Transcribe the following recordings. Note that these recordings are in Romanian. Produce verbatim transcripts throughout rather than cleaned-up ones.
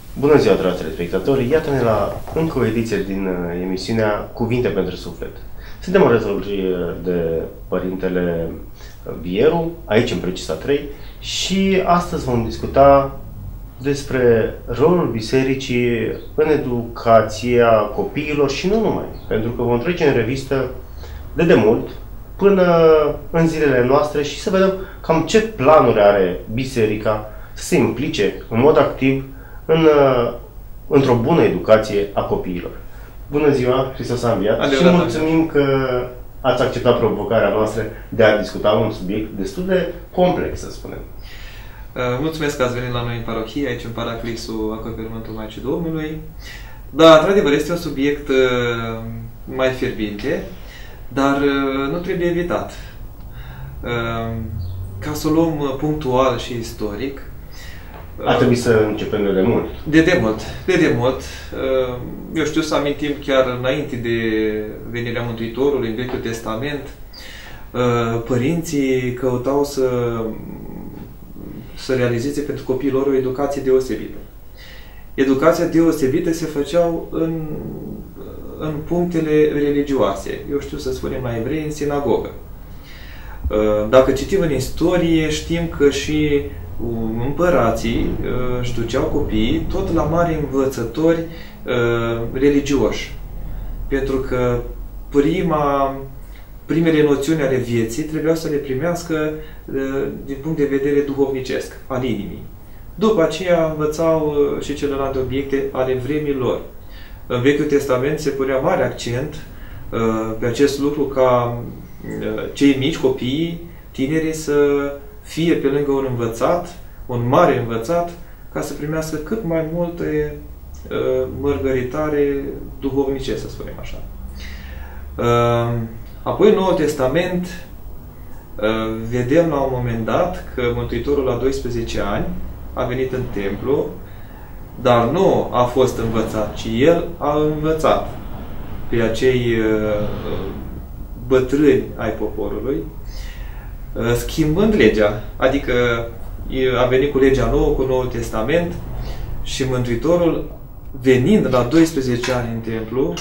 Bună ziua, dragi telespectatori! Iată-ne la încă o ediție din emisiunea Cuvinte pentru Suflet. Suntem alături de Părintele Vieru, aici în Precisa trei, și astăzi vom discuta despre rolul Bisericii în educația copiilor și nu numai. Pentru că vom trece în revistă de demult până în zilele noastre și să vedem cam ce planuri are Biserica să se implice în mod activ în, într-o bună educație a copiilor. Bună ziua, Hristos a înviat, și mulțumim că ați acceptat provocarea noastră de a discuta un subiect destul de complex, să spunem. Mulțumesc că ați venit la noi în parohie, aici în Paraclisul Acoperământul Maicii Domnului. Da, într-adevăr, este un subiect mai fierbinte, dar nu trebuie evitat. Ca să o luăm punctual și istoric, ar trebui să începem de demult. De demult. De demult. Eu știu să amintim chiar înainte de venirea Mântuitorului în Vechiul Testament, părinții căutau să, să realizeze pentru copiii lor o educație deosebită. Educația deosebită se făceau în, în punctele religioase. Eu știu să spunem la evrei, în sinagogă. Dacă citim în istorie, știm că și împărații își duceau copiii tot la mari învățători religioși. Pentru că prima, primele noțiuni ale vieții trebuiau să le primească din punct de vedere duhovnicesc, al inimii. După aceea învățau și celelalte obiecte ale vremii lor. În Vechiul Testament se punea mare accent pe acest lucru, ca cei mici, copiii, tinerii, să fie pe lângă un învățat, un mare învățat, ca să primească cât mai multe uh, mărgăritare duhovnice, să spunem așa. Uh, apoi, în Noul Testament, uh, vedem la un moment dat că Mântuitorul la doisprezece ani a venit în templu, dar nu a fost învățat, ci El a învățat pe acei uh, bătrâni ai poporului, schimbând legea. Adică a venit cu legea nouă, cu Noul Testament, și Mântuitorul, venind la doisprezece ani în templu,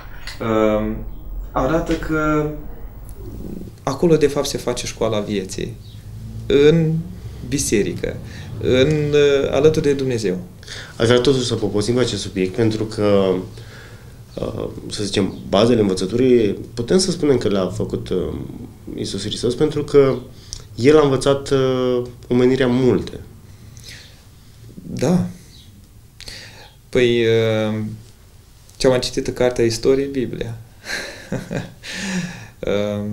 arată că acolo de fapt se face școala vieții, în biserică, în, alături de Dumnezeu. Aș vrea totuși să poposim acest subiect, pentru că, să zicem, bazele învățăturii, putem să spunem că le-a făcut Iisus Hristos, pentru că El a învățat uh, omenirea multe. Da. Păi, uh, cea mai citită carte a istoriei, Biblia. uh,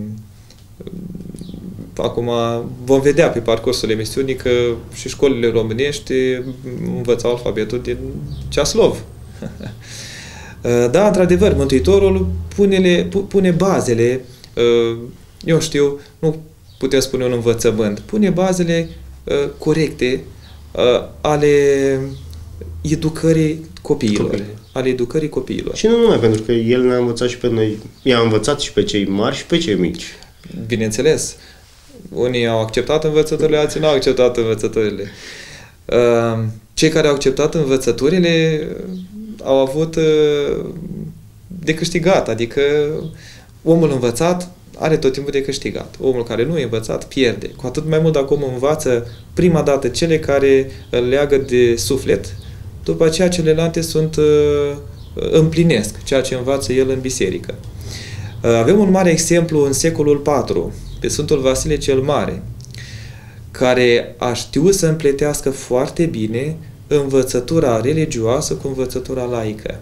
acum vom vedea pe parcursul emisiunii că și școlile românești învățau alfabetul din ceaslov. Da, într-adevăr, Mântuitorul pune, pune bazele, eu știu, nu putem spune un învățământ, pune bazele corecte ale educării copiilor. Copii. Ale educării copiilor. Și nu numai, pentru că El ne-a învățat și pe noi, i-a învățat și pe cei mari și pe cei mici. Bineînțeles. Unii au acceptat învățăturile, alții nu au acceptat învățăturile. Cei care au acceptat învățăturile au avut de câștigat, adică omul învățat are tot timpul de câștigat. Omul care nu e învățat pierde. Cu atât mai mult dacă omul învață prima dată cele care îl leagă de suflet, după aceea celelalte sunt împlinesc ceea ce învață el în biserică. Avem un mare exemplu în secolul patru, pe Sfântul Vasile cel Mare, care a știut să împletească foarte bine învățătura religioasă cu învățătura laică.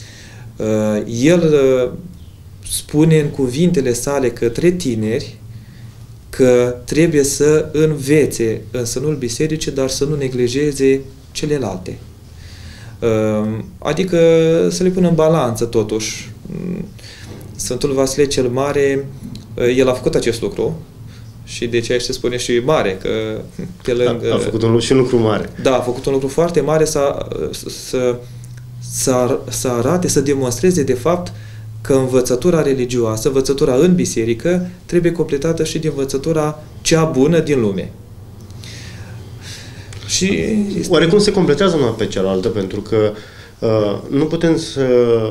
El spune în cuvintele sale către tineri că trebuie să învețe în sânul bisericii, dar să nu neglijeze celelalte. Adică să le pună în balanță totuși. Sfântul Vasile cel Mare, el a făcut acest lucru și de aceea se spune și mare, că pe lângă... A, a făcut un, și un lucru mare. Da, a făcut un lucru foarte mare, să, să, să, să arate, să demonstreze de fapt că învățătura religioasă, învățătura în biserică, trebuie completată și de învățătura cea bună din lume. Și oarecum se completează una pe cealaltă, pentru că uh, nu putem să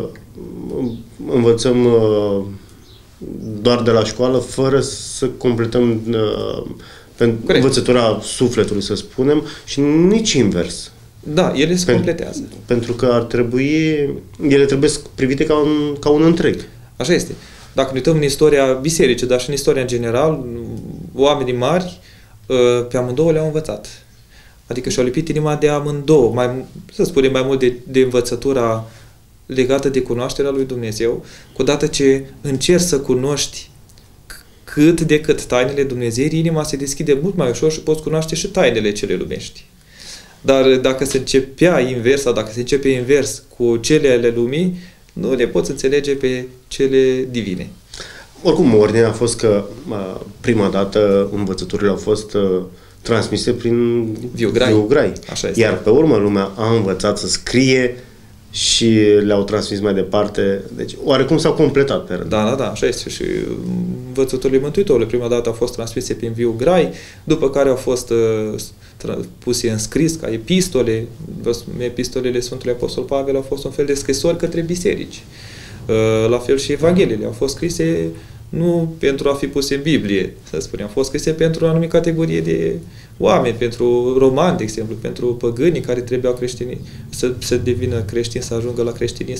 învățăm uh, doar de la școală fără să completăm uh, învățătura sufletului, să spunem, și nici invers. Da, ele se Pen- completează. Pentru că ar trebui, ele trebuie privite ca un, ca un întreg. Așa este. Dacă ne uităm în istoria bisericii, dar și în istoria în general, oamenii mari pe amândouă le-au învățat. Adică și-au lipit inima de amândouă, mai, să spunem mai mult de, de învățătura legată de cunoașterea lui Dumnezeu. Cu odată ce încerci să cunoști cât de cât tainele Dumnezeirii, inima se deschide mult mai ușor și poți cunoaște și tainele cele lumești. Dar dacă se începea invers, sau dacă se începe invers cu cele ale lumii, nu le poți înțelege pe cele divine. Oricum, ordinea a fost că prima dată învățăturile au fost transmise prin viu grai. viu grai. Așa este. Iar pe urmă lumea a învățat să scrie și le-au transmis mai departe. Deci, oarecum s-au completat pe rând. Da, da, da, așa este. Și învățăturile Mântuitorului, prima dată au fost transmise prin viu grai, după care au fost uh, puse în scris ca epistole. Epistolele Sfântului Apostol Pavel au fost un fel de scrisori către biserici. Uh, la fel și Evangheliile au fost scrise nu pentru a fi puse în Biblie, să spunem, au fost scrise pentru o anumită categorie de oameni, pentru romani, de exemplu, pentru păgânii care trebuiau creștini, să, să devină creștini, să ajungă la creștinism.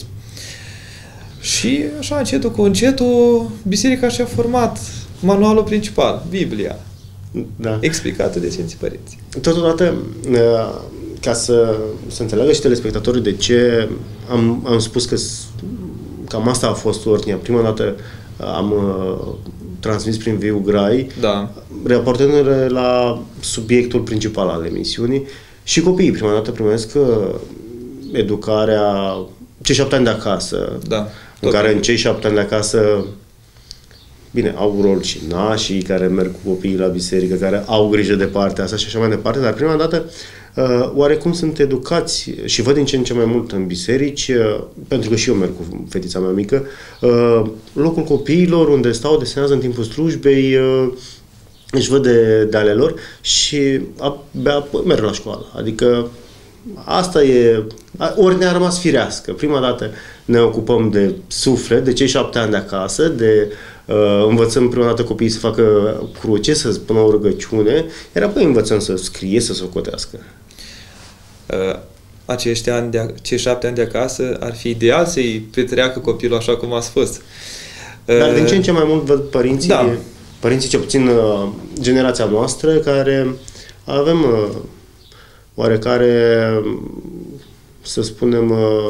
Și așa, încetul cu încetul, biserica și-a format manualul principal, Biblia, da. explicată de Sfinții Părinți. Totodată, ca să, să înțeleagă și telespectatorii de ce am, am spus că cam asta a fost ordinea. Prima dată am uh, transmis prin viu grai, da. raportându-ne la subiectul principal al emisiunii, și copiii prima dată primesc uh, educarea, cei șapte ani de acasă, da, în care în cei șapte ani de acasă, bine, au rol și nașii care merg cu copiii la biserică, care au grijă de partea asta și așa mai departe, dar prima dată Uh, oarecum sunt educați și văd din ce în ce mai mult în biserici, uh, pentru că și eu merg cu fetița mea mică, uh, locul copiilor unde stau, desenează în timpul slujbei, uh, își văd de, de ale lor și abia merg la școală. Adică asta e, ordinea a rămas firească. Prima dată ne ocupăm de suflet, de cei șapte ani de acasă, de uh, învățăm prima dată copiii să facă cruce, să spună o rugăciune, iar apoi învățăm să scrie, să socotească. Uh, acești ani de, cei șapte ani de acasă ar fi ideal să-i petreacă copilul așa cum a spus. Uh, Dar din ce în ce mai mult văd părinții, da. părinții ce puțin uh, generația noastră, care avem uh, oarecare, să spunem, uh,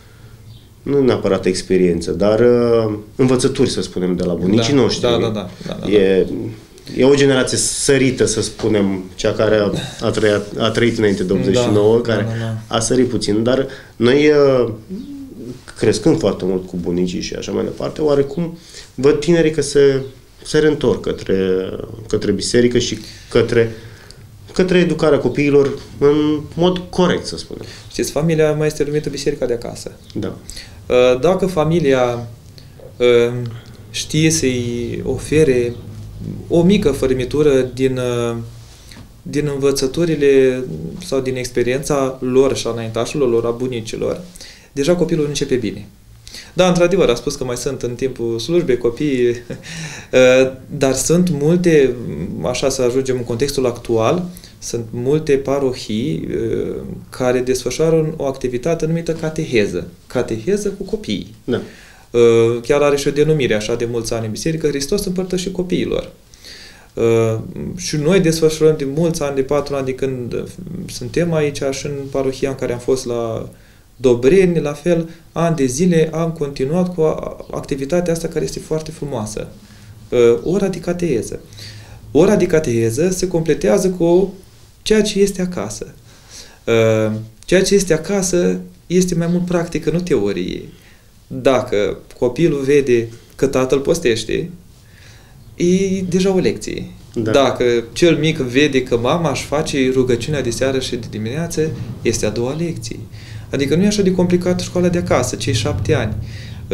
nu neapărat experiență, dar uh, învățături, să spunem, de la bunicii da, noștri. Da, da, da. da, da. E, e o generație sărită, să spunem, cea care a, a, trăit, a trăit înainte de optzeci și nouă, da, care da, da, da. a sărit puțin, dar noi, uh, crescând foarte mult cu bunicii și așa mai departe, oarecum văd tinerii că se, se reîntorc către, către biserică și către către educarea copiilor în mod corect, să spunem. Știți, familia mai este numită biserica de acasă. Da. Dacă familia știe să-i ofere o mică fărâmitură din, din învățăturile sau din experiența lor și a înaintașilor lor, a bunicilor, deja copilul începe bine. Da, într-adevăr, a spus că mai sunt în timpul slujbei copii, dar sunt multe, așa să ajungem în contextul actual, sunt multe parohii care desfășoară o activitate numită cateheză. Cateheză cu copiii. Da. Chiar are și o denumire așa de mulți ani în biserică, Hristos împărtășit copiilor. Și noi desfășurăm de mulți ani, de patru ani de când suntem aici și în parohia în care am fost la Dobreni, la fel, ani de zile am continuat cu activitatea asta care este foarte frumoasă. Ora de cateheză. Ora de cateheză se completează cu ceea ce este acasă. Ceea ce este acasă este mai mult practică, nu teorie. Dacă copilul vede că tatăl postește, e deja o lecție. Da. Dacă cel mic vede că mama își face rugăciunea de seară și de dimineață, este a doua lecție. Adică nu e așa de complicat școala de acasă, cei șapte ani.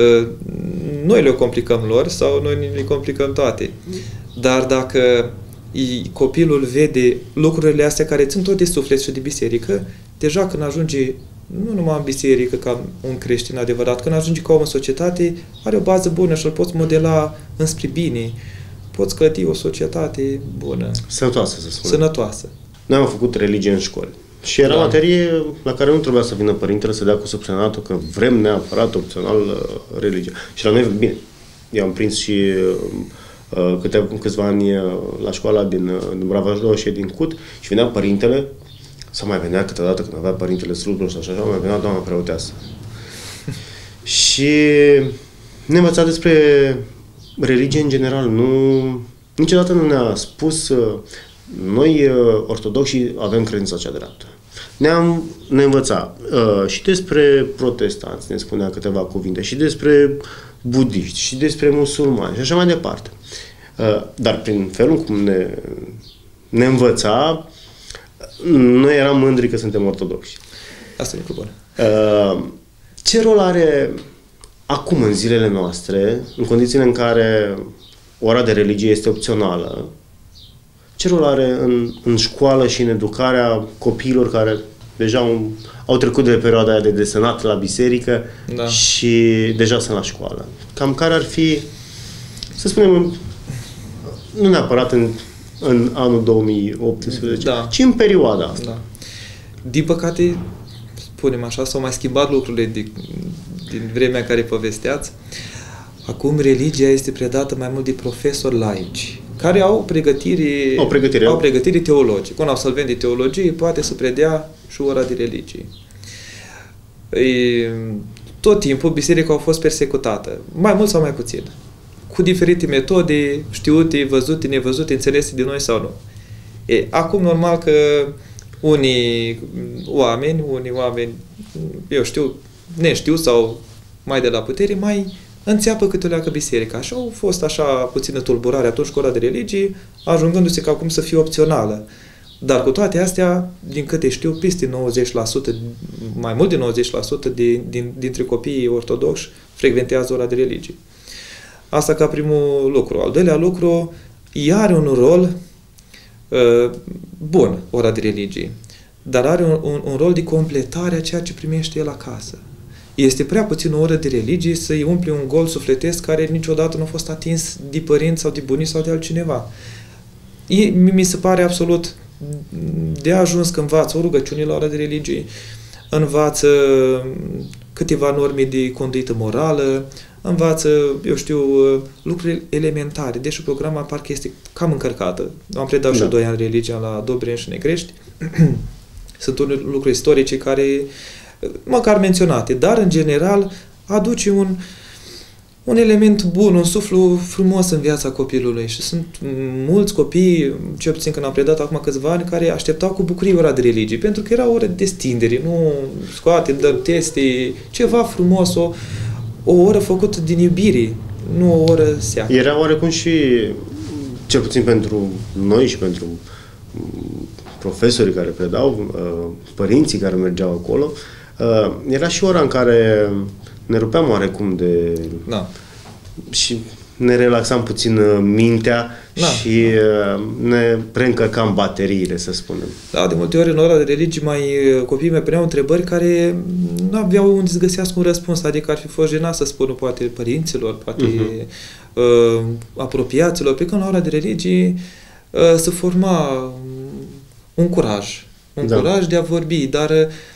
Noi le complicăm lor sau noi le complicăm toate. Dar dacă copilul vede lucrurile astea care țin tot de suflet și de biserică, deja când ajunge nu numai în biserică ca un creștin adevărat, când ajunge ca om în societate, are o bază bună și îl poți modela înspre bine. Poți clădi o societate bună. Sănătoasă, să spunem. Sănătoasă. Noi am făcut religie în școli. Și era da. materie la care nu trebuia să vină părintele să dea cu subsemnatul că vrem neapărat opțional uh, religie. Și la noi, bine, eu am prins și uh, câte, câțiva ani uh, la școala din, uh, din Brava și din Cut și venea părintele, sau mai venea câteodată când avea părintele slujbă și așa, așa, mai venea doamna preoteasă. Și ne învăța despre religie în general. Nu, niciodată nu ne-a spus uh, noi, uh, ortodoxii, avem credința cea dreaptă. Ne-am, ne învăța uh, și despre protestanți, ne spunea câteva cuvinte, și despre budiști, și despre musulmani, și așa mai departe. Uh, dar prin felul cum ne, ne învăța, noi eram mândri că suntem ortodoxi. Asta e lucru bun. Uh, ce rol are acum, în zilele noastre, în condițiile în care ora de religie este opțională, ce rol are în, în școală și în educarea copiilor care deja un, au trecut de perioada aia de desenat la biserică da. și deja sunt la școală? Cam care ar fi, să spunem, nu neapărat în, în anul două mii optsprezece, da. ci în perioada asta. Da. Din păcate, spunem așa, s-au mai schimbat lucrurile din, din vremea în care povesteați. Acum religia este predată mai mult de profesori laici, care au pregătire, au pregătire, au pregătire teologică. Un absolvent de teologie poate să predea și ora de religie. E, tot timpul biserica a fost persecutată, mai mult sau mai puțin, cu diferite metode știute, văzute, nevăzute, înțelese de noi sau nu. E, acum, normal că unii oameni, unii oameni, eu știu, neștiu sau mai de la putere, mai înțeapă câte o leacă biserica. Așa au fost așa puțină tulburare atunci cu ora de religie, ajungându-se ca acum să fie opțională. Dar cu toate astea, din câte știu, peste nouăzeci la sută, mai mult de nouăzeci la sută de, din, dintre copiii ortodoxi frecventează ora de religie. Asta ca primul lucru. Al doilea lucru, ea are un rol uh, bun, ora de religie, dar are un, un, un rol de completare a ceea ce primește el acasă. Este prea puțin o oră de religie să-i umple un gol sufletesc care niciodată nu a fost atins de părinți sau de bunici sau de altcineva. E, mi se pare absolut de ajuns că învață o rugăciune la ora de religie, învață câteva norme de conduită morală, învață, eu știu, lucruri elementare, deși programa parcă este cam încărcată. Am predat da. și doi ani religia la Dobrin și Negrești. Sunt lucruri istorice care măcar menționate, dar în general aduce un, un element bun, un suflu frumos în viața copilului și sunt mulți copii, cel puțin când am predat acum câțiva ani, care așteptau cu bucurie ora de religie, pentru că era o oră de destindere, nu scoate, dăm teste, ceva frumos, o, o oră făcută din iubire, nu o oră seacă. Era oarecum și, cel puțin pentru noi și pentru profesorii care predau, părinții care mergeau acolo, era și ora în care ne rupeam oarecum de... Da. Și ne relaxam puțin mintea da. și ne preîncărcam bateriile, să spunem. Da, de multe ori în ora de religie mai, copiii mai puneau întrebări care nu aveau unde să găsească un răspuns, adică ar fi fost jenat să spună poate părinților, poate uh-huh. uh, apropiaților, pe când la ora de religie uh, se forma un curaj, un da. curaj de a vorbi, dar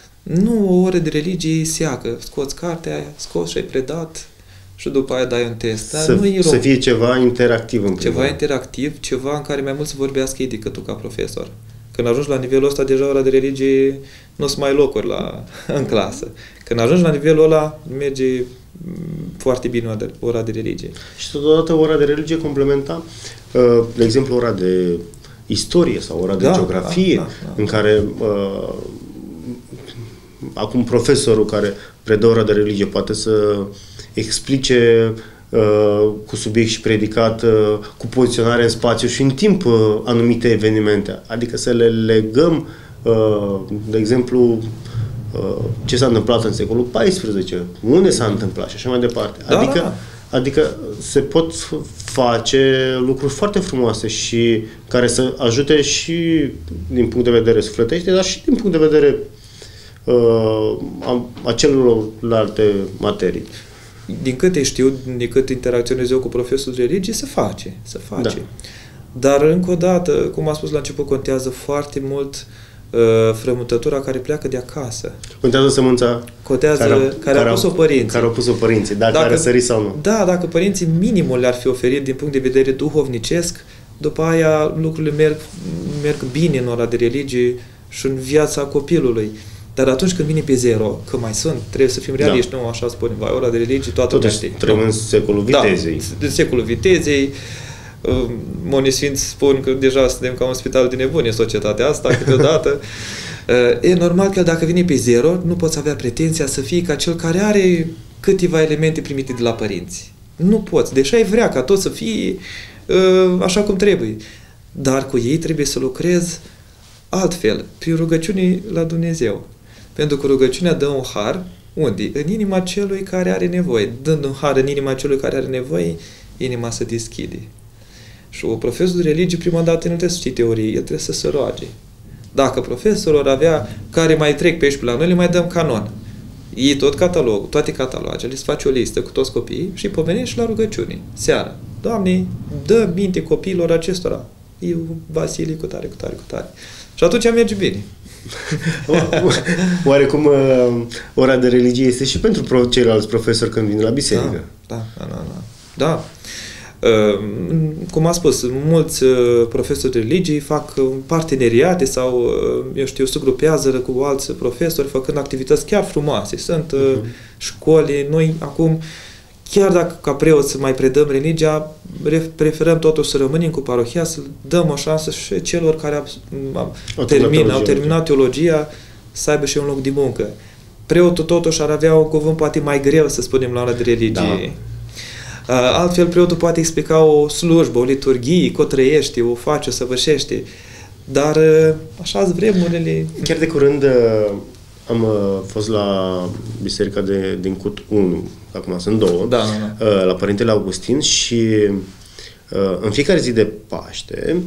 nu o oră de religie seacă. Scoți cartea, scoți și ai predat și după aia dai un test. Dar să, nu e să fie ceva interactiv în Ceva primul. interactiv, ceva în care mai mult să vorbească ei decât tu ca profesor. Când ajungi la nivelul ăsta, deja ora de religie nu o să mai ai locuri la, în clasă. Când ajungi la nivelul ăla, merge foarte bine ora de religie. Și totodată ora de religie complementa, de exemplu, ora de istorie sau ora de da, geografie, da, da, da. în care uh, acum profesorul care predă ora de religie poate să explice uh, cu subiect și predicat, uh, cu poziționare în spațiu și în timp uh, anumite evenimente. Adică să le legăm, uh, de exemplu, uh, ce s-a întâmplat în secolul paisprezece, unde s-a întâmplat și așa mai departe. Da, adică da. Adică se pot face lucruri foarte frumoase și care să ajute și din punct de vedere sufletește, dar și din punct de vedere uh, a, a celorlalte materii. Din câte știu, din cât interacționez eu cu profesorul de religie, se face, se face. Da. Dar, încă o dată, cum am spus la început, contează foarte mult uh, frământătura care pleacă de acasă. Contează sămânța contează, care, care, care au pus-o părinții. Care au pus-o părinții, dacă, dacă a răsărit sau nu. Da, dacă părinții minimul le-ar fi oferit din punct de vedere duhovnicesc, după aia lucrurile merg, merg bine în ora de religie și în viața copilului. Dar atunci când vine pe zero, că mai sunt, trebuie să fim realiști, da. Nu așa spunem, vai, ora de religie, toată lumea știe. Trăim în secolul vitezei. Da, în secolul vitezei. Unii sfinți spun că deja suntem ca un spital de nebuni în societatea asta, câteodată. E normal că dacă vine pe zero, nu poți avea pretenția să fii ca cel care are câteva elemente primite de la părinți. Nu poți, deși ai vrea ca tot să fii așa cum trebuie. Dar cu ei trebuie să lucrezi altfel, prin rugăciune la Dumnezeu. Pentru că rugăciunea dă un har, unde? În inima celui care are nevoie. Dând un har în inima celui care are nevoie, inima se deschide. Și o profesor de religie, prima dată, nu trebuie să știi teorie, el trebuie să se roage. Dacă profesorul ar avea care mai trec pe aici pe la noi, le mai dăm canon. Ei tot catalogul, toate catalogele, îți faci o listă cu toți copiii și pomenești și la rugăciune. Seara. Doamne, dă minte copiilor acestora. Eu, Vasile, cu tare, cu tare, cu tare. Și atunci merge bine. Oarecum uh, ora de religie este și pentru ceilalți profesori când vin la biserică. Da, da, da. da. da. Uh, cum am spus, mulți uh, profesori de religie fac uh, parteneriate sau, uh, eu știu, se grupează cu alți profesori făcând activități chiar frumoase. Sunt uh, uh-huh. școli, noi acum, chiar dacă ca preoți să mai predăm religia, preferăm totuși să rămânem cu parohia, să dăm o șansă și celor care au, termin, au terminat teologia să aibă și un loc de muncă. Preotul totuși ar avea un cuvânt poate mai greu, să spunem, la ora de religie. Da. Altfel, preotul poate explica o slujbă, o liturghie, că o trăiește, o face, o săvârșește. Dar așa-s vremurile. Chiar de curând am fost la biserica de, din Cut unu, acum sunt două, da, da, da. La Părintele Augustin și în fiecare zi de Paște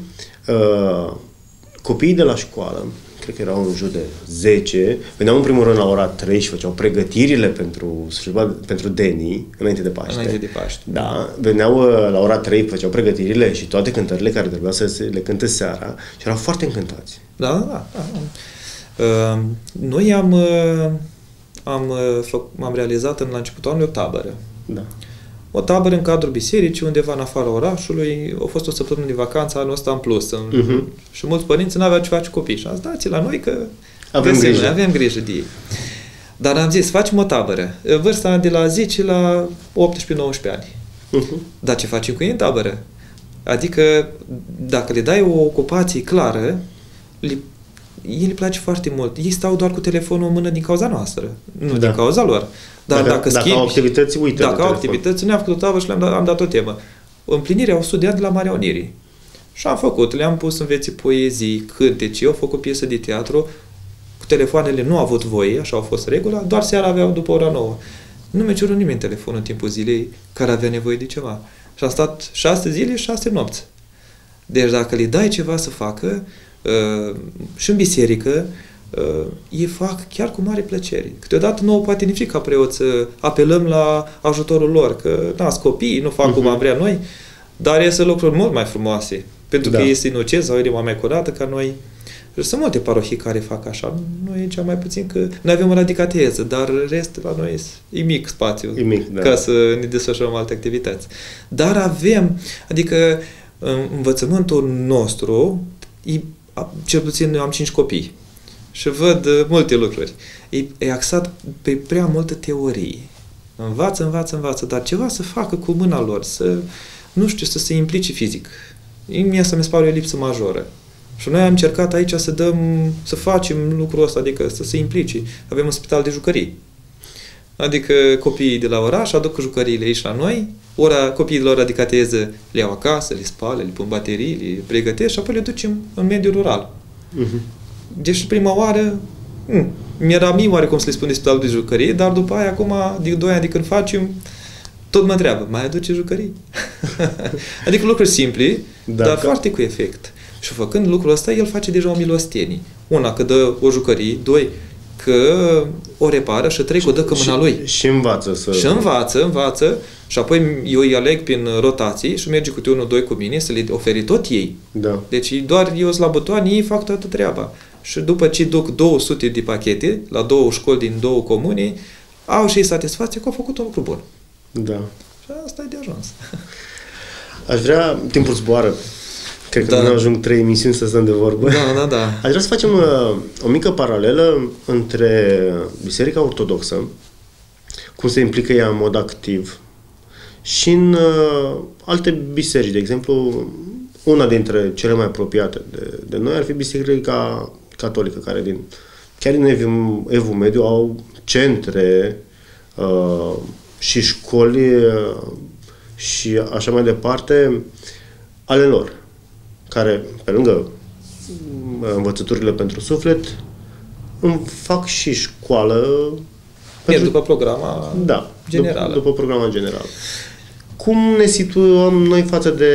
copiii de la școală, cred că erau în jur de zece, veneau în primul rând la ora trei și făceau pregătirile pentru slujba, pentru denii, înainte de Paște. Înainte de Paște. Da, veneau la ora trei, făceau pregătirile și toate cântările care trebuia să se, le cânte seara și erau foarte încântați. Da, da, da. Uh, noi am, uh, am, uh, am realizat în la începutul anului o tabără. Da. O tabără în cadrul bisericii, undeva în afara orașului. A fost o săptămână de vacanță anul ăsta în plus. Uh-huh. Și mulți părinți n-aveau ce face copii. Și am zis, dați la noi că avem grijă. avem grijă de ei. Dar am zis, facem o tabără. Vârsta de la zece la optsprezece nouăsprezece ani. Uh-huh. Dar ce facem cu ei în tabără? Adică, dacă le dai o ocupație clară, le ei le place foarte mult. Ei stau doar cu telefonul în mână din cauza noastră, nu da. din cauza lor. Dar dacă, dacă, schimbi, dacă au activități, uită Dacă au activități, ne-am făcut o tabără și le-am dat, am dat o temă. Împlinirea o studiat de la Marea Unirii. Și am făcut, le-am pus în veții poezii, cântece, au făcut piesă de teatru, cu telefoanele nu au avut voie, așa au fost regula, doar seara aveau după ora nouă. Nu mi-a cerut nimeni telefon în timpul zilei care avea nevoie de ceva. Și am stat șase zile și șase nopți. Deci dacă le dai ceva să facă, Uh, și în biserică, uh, ei fac chiar cu mare plăcere. Câteodată nouă poate nici ca preot să apelăm la ajutorul lor, că nasc copii, nu fac uh-huh. cum am vrea noi, dar iese lucruri mult mai frumoase, pentru da. că este inocent sau inima mai curată ca noi. Și sunt multe parohii care fac așa, nu e cea mai puțin că noi avem o radicateză, dar restul la noi e mic spațiu e mic, da. ca să ne desfășurăm alte activități. Dar avem, adică învățământul nostru e, cel puțin eu am cinci copii și văd uh, multe lucruri. E, e axat pe prea multă teorie. Învață, învață, învață, dar ceva să facă cu mâna lor, să, nu știu, să se implice fizic. Mie asta mi se pare o lipsă majoră. Și noi am încercat aici să dăm, să facem lucrul ăsta, adică să se implice. Avem un spital de jucării. Adică copiii de la oraș aduc jucăriile aici la noi, ora copiii de la radicateză le iau acasă, le spală, le pun baterii, le pregătesc și apoi le ducem în mediul rural. Uh-huh. Deci prima oară mi-era mie oarecum să le spun de spitalul de jucărie, dar după aia acum, de doi ani de când facem, tot mă întreabă, mai aduce jucării? Adică lucruri simple, da, dar că... foarte cu efect. Și făcând lucrul ăsta, el face deja o milostenie. Una, că dă o jucărie, doi, că o repară și trei, că o dă că mâna lui. Și învață să... Și învață, învață și apoi eu îi aleg prin rotații și merge câte unul, doi cu mine să le oferi tot ei. Da. Deci doar eu sunt la butoane, ei fac toată treaba. Și după ce duc două sute de pachete la două școli din două comune, au și ei satisfacție că au făcut un lucru bun. Da. Și asta e de ajuns. Aș vrea, timpul zboară, cred că da. Nu ajung trei emisiuni să stăm de vorbă. Da, da, da. Aș vrea să facem uh, o mică paralelă între Biserica Ortodoxă, cum se implică ea în mod activ, și în uh, alte biserici. De exemplu, una dintre cele mai apropiate de, de noi ar fi Biserica Catolică, care din, chiar din Evul, Evul Mediu au centre uh, și școli uh, și așa mai departe ale lor, care, pe lângă învățăturile pentru suflet, îmi fac și școală pentru... după programa da, generală. După, după programa generală. Cum ne situăm noi față de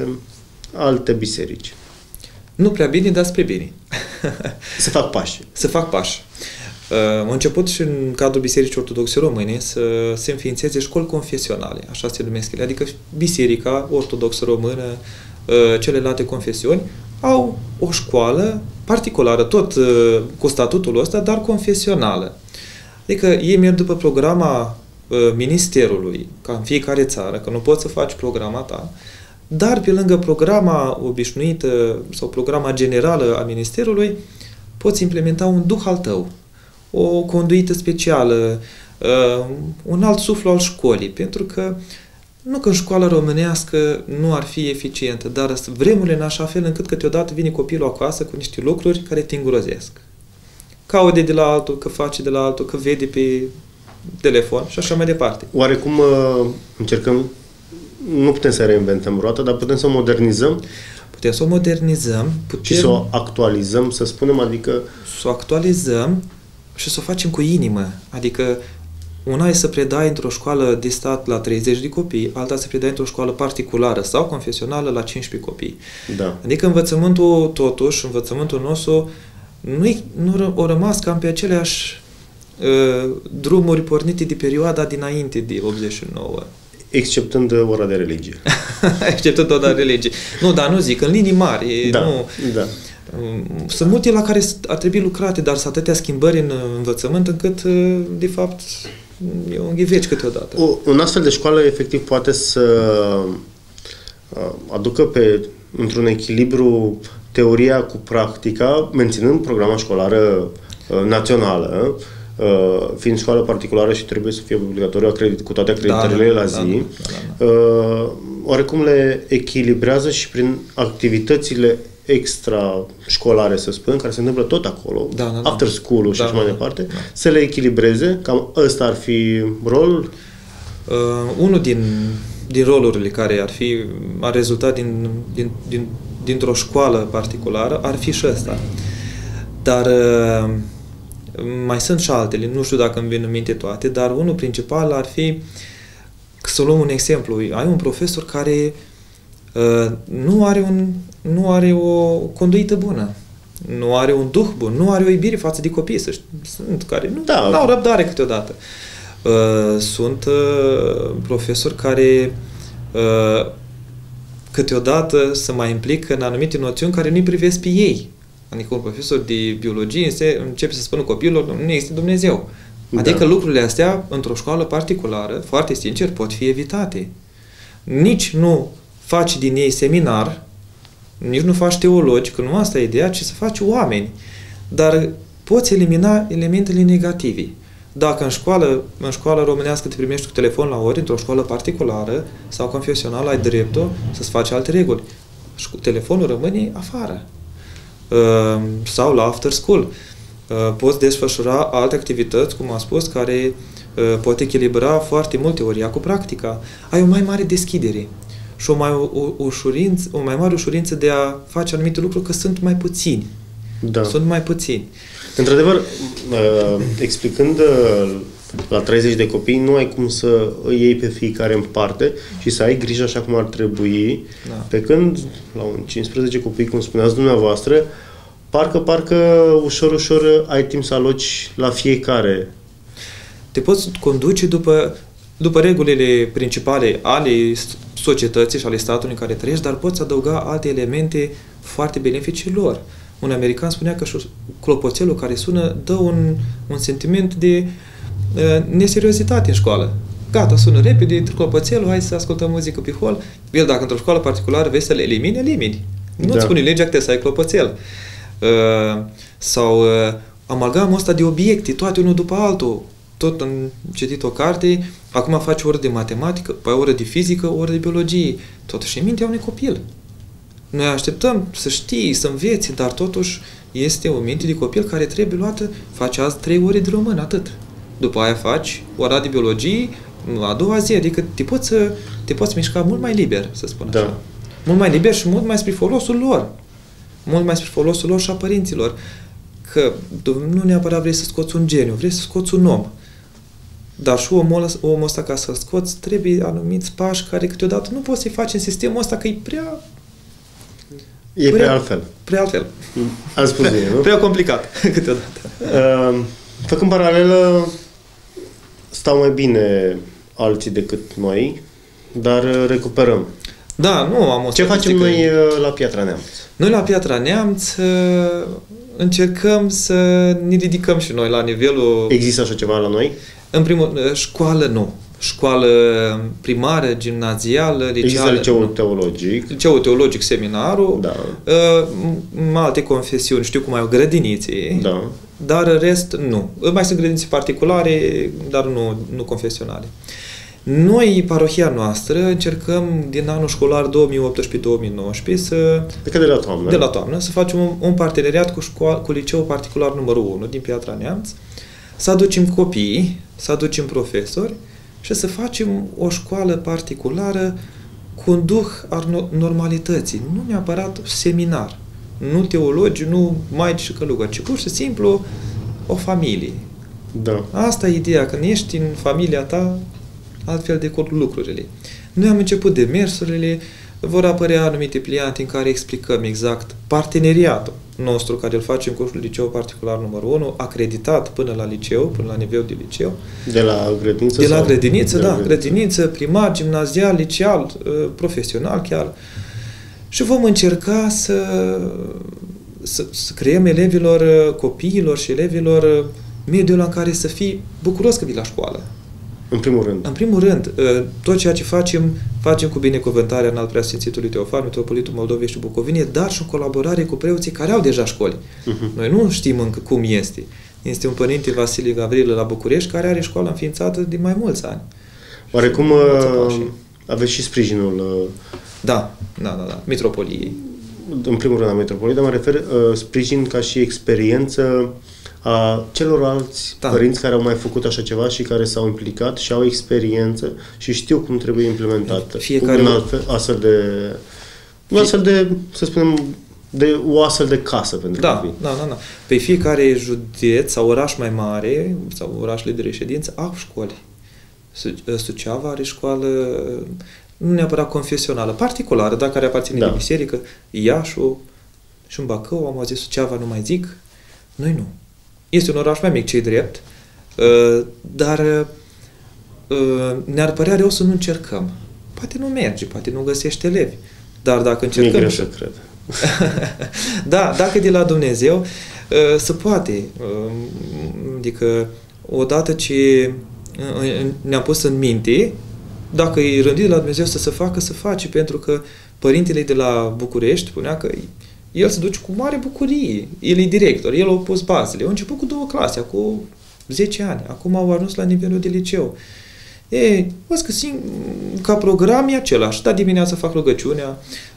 alte biserici? Nu prea bine, dar spre bine. Se fac pași. Se fac pași. Am uh, început și în cadrul Bisericii Ortodoxe Române să se înființeze școli confesionale, așa se numesc ele, adică Biserica Ortodoxă Română, uh, celelalte confesiuni, au o școală particulară, tot uh, cu statutul ăsta, dar confesională. Adică ei merg după programa uh, Ministerului, ca în fiecare țară, că nu poți să faci programa ta, dar pe lângă programa obișnuită sau programa generală a Ministerului, poți implementa un duh al tău, o conduită specială, uh, un alt suflu al școlii, pentru că nu că în școala românească nu ar fi eficientă, dar vremurile în așa fel încât câteodată vine copilul acasă cu niște lucruri care te îngrozesc. Caude de la altul, că face de la altul, că vede pe telefon și așa mai departe. Oarecum uh, încercăm, nu putem să reinventăm roata, dar putem să o modernizăm? Putem să o modernizăm. Putem și să o actualizăm, să spunem, adică... Să o actualizăm și să o facem cu inimă. Adică una e să predai într-o școală de stat la treizeci de copii, alta să predai într-o școală particulară sau confesională la cincisprezece copii. Da. Adică învățământul, totuși, învățământul nostru nu, nu a rămas cam pe aceleași uh, drumuri pornite de perioada dinainte de optzeci și nouă. Exceptând ora de religie. Exceptând ora de religie. Nu, dar nu zic, în linii mari. Da, nu, da. Sunt multe la care ar trebui lucrate, dar sunt atâtea schimbări în învățământ încât, de fapt, e un ghiveci câteodată. O, un astfel de școală, efectiv, poate să aducă pe, într-un echilibru teoria cu practica, menținând programa școlară națională, fiind școală particulară și trebuie să fie obligatoriu cu toate acreditările da, la zi, da, da, da. Oarecum le echilibrează și prin activitățile extra școlare, să spunem, care se întâmplă tot acolo, da, da, after school-ul da, și așa da, mai departe, da. Să le echilibreze, cam ăsta ar fi rolul? Uh, unul din, din rolurile care ar fi, ar rezulta din, din, din, dintr-o școală particulară, ar fi și ăsta. Dar uh, mai sunt și altele, nu știu dacă îmi vin în minte toate, dar unul principal ar fi, să luăm un exemplu, ai un profesor care uh, nu are un nu are o conduită bună, nu are un duh bun, nu are o iubire față de copii, să sunt care nu da. au răbdare câteodată. Uh, sunt uh, profesori care uh, câteodată se mai implică în anumite noțiuni care nu-i privesc pe ei. Adică un profesor de biologie se începe să spună copiilor, nu există Dumnezeu. Adică da. Lucrurile astea, într-o școală particulară, foarte sincer, pot fi evitate. Nici nu faci din ei seminar, nici nu faci teologi, că nu asta e ideea, ci să faci oameni. Dar poți elimina elementele negative. Dacă în școală, în școală românească te primești cu telefon la ori, într-o școală particulară sau confesională, ai dreptul să-ți faci alte reguli. Telefonul rămâne afară. Uh, sau la after school. Uh, poți desfășura alte activități, cum am spus, care uh, pot echilibra foarte mult teoria cu practica. Ai o mai mare deschidere și o mai, o, ușurință, o mai mare ușurință de a face anumite lucruri, că sunt mai puțini. Da. Sunt mai puțini. Într-adevăr, uh, explicând uh, la treizeci de copii, nu ai cum să îi iei pe fiecare în parte și să ai grijă așa cum ar trebui. Da. Pe când, la un cincisprezece copii, cum spuneați dumneavoastră, parcă, parcă, ușor, ușor ai timp să aloci la fiecare. Te poți conduce după, după regulile principale ale societății și ale statului în care trăiești, dar poți adăuga alte elemente foarte benefice lor. Un american spunea că clopoțelul care sună dă un, un sentiment de uh, neseriozitate în școală. Gata, sună repede, intră clopoțelul, hai să ascultăm muzică pe hol. El, dacă într-o școală particulară vei să le elimini, elimini. Nu-ți da. spune legea că trebuie să ai clopoțel. Uh, sau uh, amalgamul ăsta de obiecte, toate unul după altul. Tot am citit o carte, acum faci o oră de matematică, pe o oră de fizică, o oră de biologie. Totuși în mintea unui copil. Noi așteptăm să știi, să înveți, dar totuși este o minte de copil care trebuie luată, faci azi trei ore de român, atât. După aia faci ora de biologie, a doua zi, adică te poți, te poți mișca mult mai liber, să spun da. așa. Mult mai liber și mult mai spre folosul lor. Mult mai spre folosul lor și a părinților. Că nu neapărat vrei să scoți un geniu, vrei să scoți un om. Dar și omul, omul ăsta, ca să-l scoți, trebuie anumiți pași care câteodată nu poți să-i faci în sistemul ăsta, că e prea... E prea, prea altfel. Prea altfel. Am spus bine, nu? Prea complicat, câteodată. Uh, făcând paralelă, stau mai bine alții decât noi, dar recuperăm. Da, nu am o Ce facem noi la Piatra Neamț? Noi la Piatra Neamț încercăm să ne ridicăm și noi la nivelul... Există așa ceva la noi? În primul rând, școală nu. Școală primară, gimnazială, liceală. Există liceul teologic. Liceul teologic, seminarul. Da. Uh, alte confesiuni, știu cum ai o grădinițe. Da. Dar în rest, nu. Mai sunt grădinițe particulare, dar nu, nu confesionale. Noi, parohia noastră, încercăm din anul școlar două mii optsprezece două mii nouăsprezece să... Adică de la toamnă. De la toamnă, să facem un, un parteneriat cu, școală, cu liceul particular numărul unu din Piatra Neamț, să aducem copii, să aducem profesori și să facem o școală particulară cu un duh al normalității, nu neapărat seminar, nu teologi, nu maici și călugări, ci pur și simplu o familie. Da. Asta e ideea, când ești în familia ta, altfel decurg lucrurile. Noi am început demersurile, vor apărea anumite pliante în care explicăm exact parteneriatul nostru care îl facem cu liceu particular numărul unu, acreditat până la liceu, până la nivel de liceu. De la grădiniță? De la grădiniță, de da. la grădiniță. Grădiniță, primar, gimnazial, liceal, profesional chiar. Și vom încerca să, să, să creăm elevilor, copiilor și elevilor mediul în care să fii bucuros că vii la școală. În primul rând. În primul rând, tot ceea ce facem, facem cu binecuvântarea Înalt Preasfințitului Teofan, Metropolitul Moldovei și Bucovinei, dar și în colaborare cu preoții care au deja școli. Uh-huh. Noi nu știm încă cum este. Este un părinte, Vasile Gavrilă, la București, care are școală înființată de mai mulți ani. Oarecum uh, aveți și sprijinul... Uh, da, da, da, da. Metropoliei. În primul rând a Metropoliei, dar mă refer uh, sprijin ca și experiență a celorlalți da. părinți care au mai făcut așa ceva și care s-au implicat și au experiență și știu cum trebuie implementată. Fiecare... Un altfel, astfel de... Un astfel de, să spunem, de o astfel de casă pentru da, copii. Da, da, da. Pe fiecare județ sau oraș mai mare sau orașele de reședință au școli. Suceava are școală nu neapărat confesională, particulară, dar care aparține da. de biserică, Iașu și în Bacău, am auzit Suceava, nu mai zic, noi nu. Este un oraș mai mic, ce-i drept, dar ne-ar părea rău să nu încercăm. Poate nu merge, poate nu găsești elevi, dar dacă încercăm... Mi-e greu să cred. Da, dacă de la Dumnezeu, se poate. Adică, odată ce ne-am pus în minte, dacă e rândit de la Dumnezeu să se facă, să face, pentru că părintele de la București spunea că el se duce cu mare bucurie. El e director, el a pus bazele. Au început cu două clase, acum zece ani. Acum au ajuns la nivelul de liceu. E, văd că sim, ca program e același. Da, dimineața fac rugăciunea.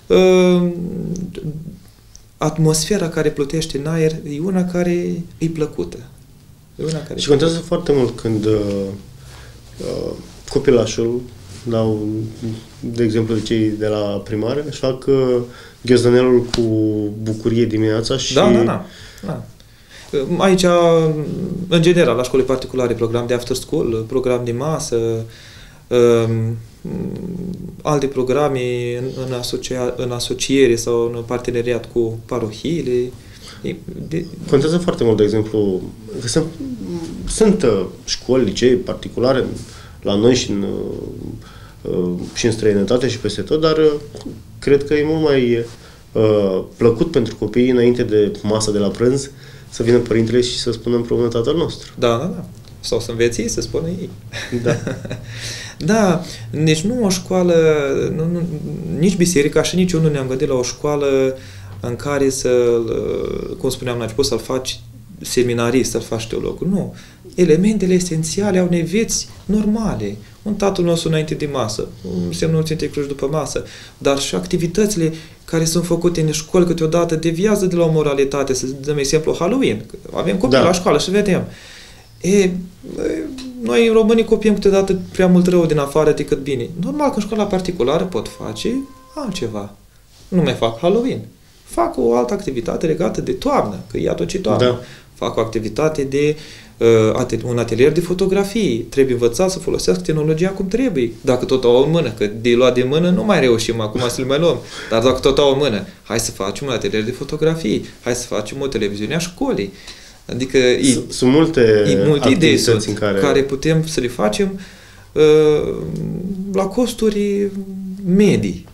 Atmosfera care plutește în aer e una care e plăcută. E una care și contează foarte mult când uh, uh, copilașul, dau, de exemplu, cei de la primară, își fac uh, ghiozdanelul cu bucurie dimineața și... Da, da, da. da. Aici, în general, la școli particulare, program de after school, program de masă, um, alte programe în, în, asocia, în asociere sau în parteneriat cu parohiile. De... Contează foarte mult, de exemplu, că sunt, sunt școli, licee particulare la noi și în, și în străinătate și peste tot, dar cred că e mult mai uh, plăcut pentru copii înainte de masa de la prânz să vină părintele și să spună împreună Tatăl nostru. Da, da, da. Sau să înveți ei, să spună ei. Da. Da, deci nu o școală, nu, nu, nici biserica și nici eu nu ne-am gândit la o școală în care să, cum spuneam la început, să-l faci seminarist, să-l faci teolog. Nu. Elementele esențiale au unei vieți normale. Un Tatăl nostru înainte de masă, un semnul Sfintei Cruci după masă, dar și activitățile care sunt făcute în școli câteodată deviază de la o moralitate. Să dăm exemplu Halloween. Avem copii da. la școală și vedem. E, noi românii copiem câteodată prea mult rău din afară decât bine. Normal că în școala particulară pot face altceva. Nu mai fac Halloween. Fac o altă activitate legată de toamnă, că e atunci toamnă. Da. Fac o activitate de uh, un atelier de fotografii. Trebuie învățat să folosească tehnologia cum trebuie. Dacă tot au în mână, că de luat de mână nu mai reușim acum să le mai luăm. Dar dacă tot au în mână, hai să facem un atelier de fotografii, hai să facem o televiziune a școlii. Adică e, sunt multe, e multe idei sunt, în care... care putem să le facem uh, la costuri medii.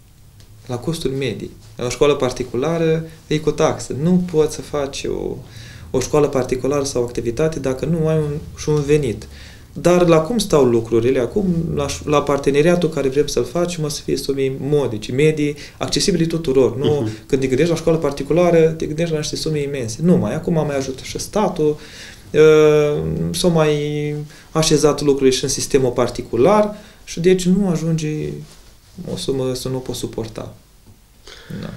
La costuri medii. În școală particulară e cu taxă. Nu poți să faci o, o școală particulară sau o activitate dacă nu ai un, și un venit. Dar la cum stau lucrurile? Acum, la, la parteneriatul care vrem să-l facem, o să fie sume modice, medii, accesibile tuturor. Nu? Uh-huh. Când te gândești la școală particulară, te gândești la niște sume imense. Nu mai. Acum mai ajută și statul, uh, s-au mai așezat lucrurile și în sistemul particular și deci nu ajunge o sumă să nu poți suporta. Da.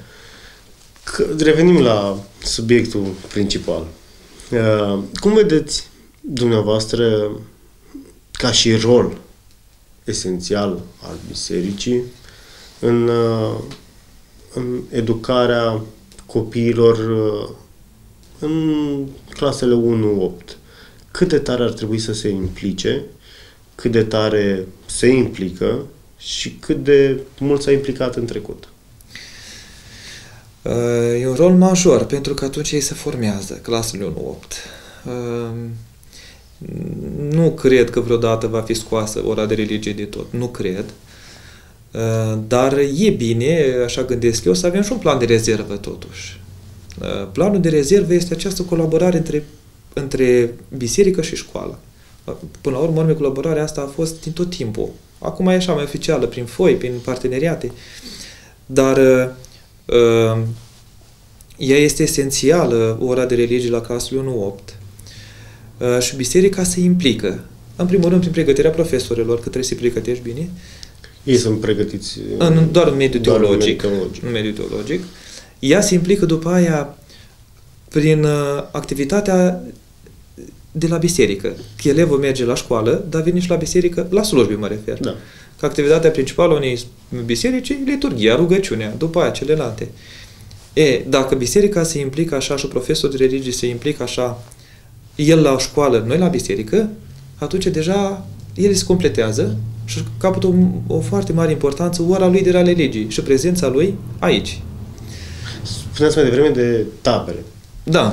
Revenim la subiectul principal. Uh, cum vedeți dumneavoastră ca și rol esențial al bisericii în, în educarea copiilor în clasele unu opt? Cât de tare ar trebui să se implice, cât de tare se implică și cât de mult s-a implicat în trecut? E un rol major, pentru că atunci ei se formează, clasele unu opt. Nu cred că vreodată va fi scoasă ora de religie de tot. Nu cred. Dar e bine, așa gândesc eu, să avem și un plan de rezervă totuși. Planul de rezervă este această colaborare între, între biserică și școală. Până la urmă, colaborarea asta a fost din tot timpul. Acum e așa mai oficială, prin foi, prin parteneriate. Dar ea este esențială, ora de religie la clasul unu opt. Și biserica se implică. În primul rând, prin pregătirea profesorilor, că trebuie să-i pregătești bine. Ei sunt pregătiți în, doar în mediul doar teologic. În mediul teologic. În mediul teologic. Ea se implică după aia prin uh, activitatea de la biserică. Că elevul merge la școală, dar vine și la biserică, la slujbe mă refer. Da. Că activitatea principală unei biserici e liturghia, rugăciunea, după aia celelalte. E, dacă biserica se implică așa și profesorul de religie se implică așa, el la școală, noi la biserică, atunci deja el se completează și capătă o, o foarte mare importanță ora lui de la religie și prezența lui aici. Spuneați mai devreme de tabere. Da.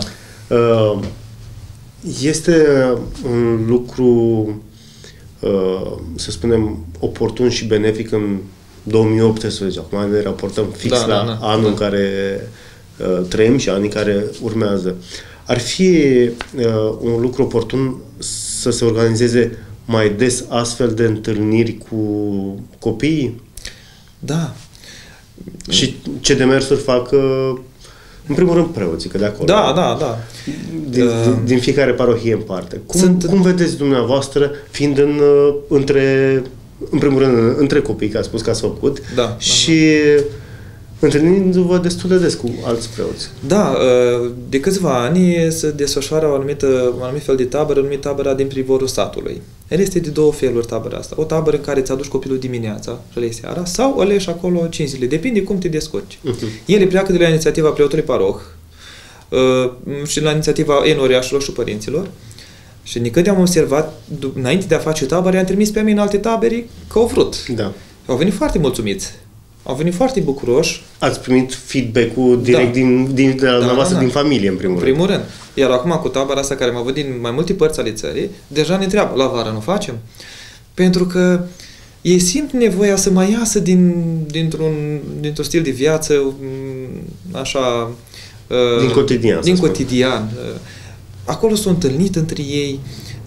Este un lucru, să spunem, oportun și benefic în două mii optsprezece. Acum ne raportăm fix da, la da, da, anul da. în care trăim și anii care urmează. Ar fi uh, un lucru oportun să se organizeze mai des astfel de întâlniri cu copiii? Da. Și ce demersuri fac, uh, în primul rând, preoții, că de acolo. Da, da, da. Din, uh, din, din fiecare parohie în parte. Cum, sunt... cum vedeți dumneavoastră, fiind în, uh, între, în primul rând, între copii, că ați spus că ați făcut, da, și... Da, da. Întâlnindu-vă destul de des cu alți preoți. Da, de câțiva ani se desfășoară o anumită, un anumit fel de tabără, numită tabăra din privorul satului. El este de două feluri, tabăra asta. O tabără în care îți aduci copilul dimineața și le seara, sau o leși acolo cinci zile. Depinde cum te descurci. Uh-huh. Ele pleacă de la inițiativa preotului paroh. uh, și la inițiativa enoriașilor și părinților. Și nicăieri am observat, înainte de a face tabere, am trimis pe mine în alte tabere că au vrut. Da. Au venit foarte mulțumiți. Au venit foarte bucuroși. Ați primit feedback-ul direct da. din, din, de la da, dumneavoastră, da, da. din familie, în primul rând. În primul rând. Iar acum, cu tabăra asta, care m-a văzut din mai multe părți ale țării, deja ne întreabă, la vară nu facem? Pentru că ei simt nevoia să mai iasă din, dintr-un, dintr-un stil de viață, așa... Din cotidian. Din cotidian. Acolo s-au întâlnit între ei,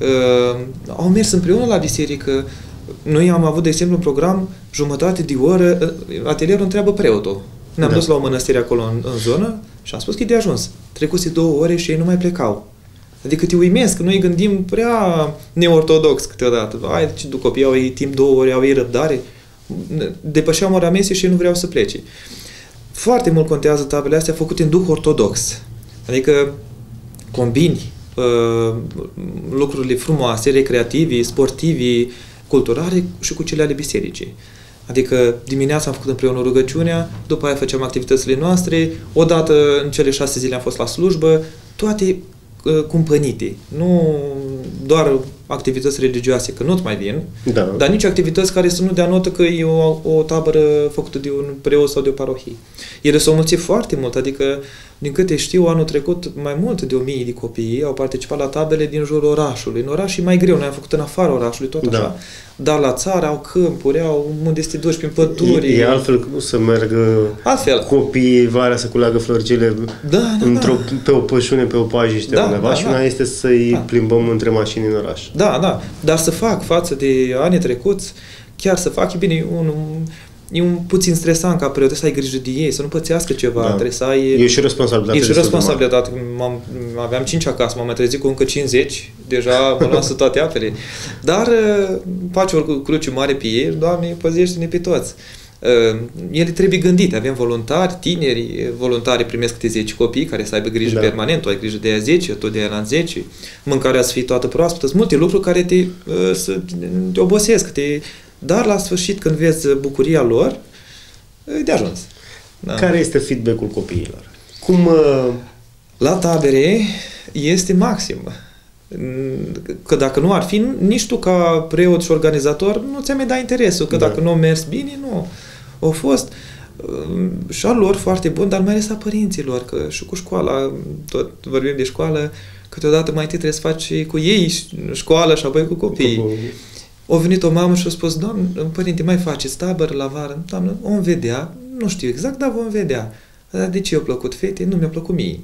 au mers împreună la biserică. Noi am avut, de exemplu, un program jumătate de oră, atelierul întreabă preotul. Ne-am da. dus la o mănăstire acolo în, în zonă și am spus că e de ajuns. Trecuse două ore și ei nu mai plecau. Adică te uimesc, noi gândim prea neortodox câteodată. Hai, ce du copiii au ei timp două ore, au ei răbdare. Depășeau ora mesei și ei nu vreau să plece. Foarte mult contează taberele astea făcute în duh ortodox. Adică combini uh, lucrurile frumoase, recreativi, sportivi, culturale și cu cele ale bisericii. Adică dimineața am făcut împreună rugăciunea, după aia făceam activitățile noastre, odată în cele șase zile am fost la slujbă, toate uh, cumpănite. Nu doar activități religioase, că nu-ți mai vin, da. dar nici activități care să nu dea notă că e o, o tabără făcută de un preot sau de o parohie. Ele s-au mulțit foarte mult, adică, din câte știu, anul trecut, mai mult de o mie de copii au participat la tabele din jurul orașului. În oraș e mai greu, noi am făcut în afara orașului, tot așa. Da. Dar la țară au câmpuri, au unde să te duci prin păduri. E, e altfel să meargă altfel. Copiii vara să culeagă floricele da, da, într-o, da. pe o pășune, pe o pajiște da, undeva da, și una da. este să-i da. plimbăm între mașini în oraș. Da, da. Dar să fac față de anii trecuți, chiar să fac, e bine, un, e un puțin stresant ca preot, să ai grijă de ei, să nu pățească ceva, da. trebuie să ai... E și responsabilitate. E și responsabilitate. Aveam cinci acasă, m-am mai trezit cu încă cincizeci, deja mă lasă toate apele. Dar faci o cruce mare pe ei, Doamne, păzește-ne pe toți. Ele trebuie gândite. Avem voluntari, tineri, voluntari primesc câte zece copii care să aibă grijă da. permanent, tu ai grijă de aia zece, tu de aia la zece, mâncarea să fie toată proaspătă. Sunt multe lucruri care te, să, te obosesc, te... dar la sfârșit când vezi bucuria lor, e de ajuns. Da. Care este feedback-ul copiilor? Cum... Uh... La tabere este maxim. Că dacă nu ar fi, nici tu ca preot și organizator nu ți-ai mai da interesul, că da. dacă nu a mers bine, nu. Au fost și al lor foarte bun, dar mai ales a părinților, că și cu școala, tot vorbim de școală, câteodată mai întâi trebuie să faci cu ei școală și apoi cu copiii. A venit o mamă și a spus, Doamne, părinte, mai faceți tabără la vară? Doamne, vom vedea, nu știu exact, dar vom vedea. Dar de ce i-a plăcut fetei? Nu mi-a plăcut mie.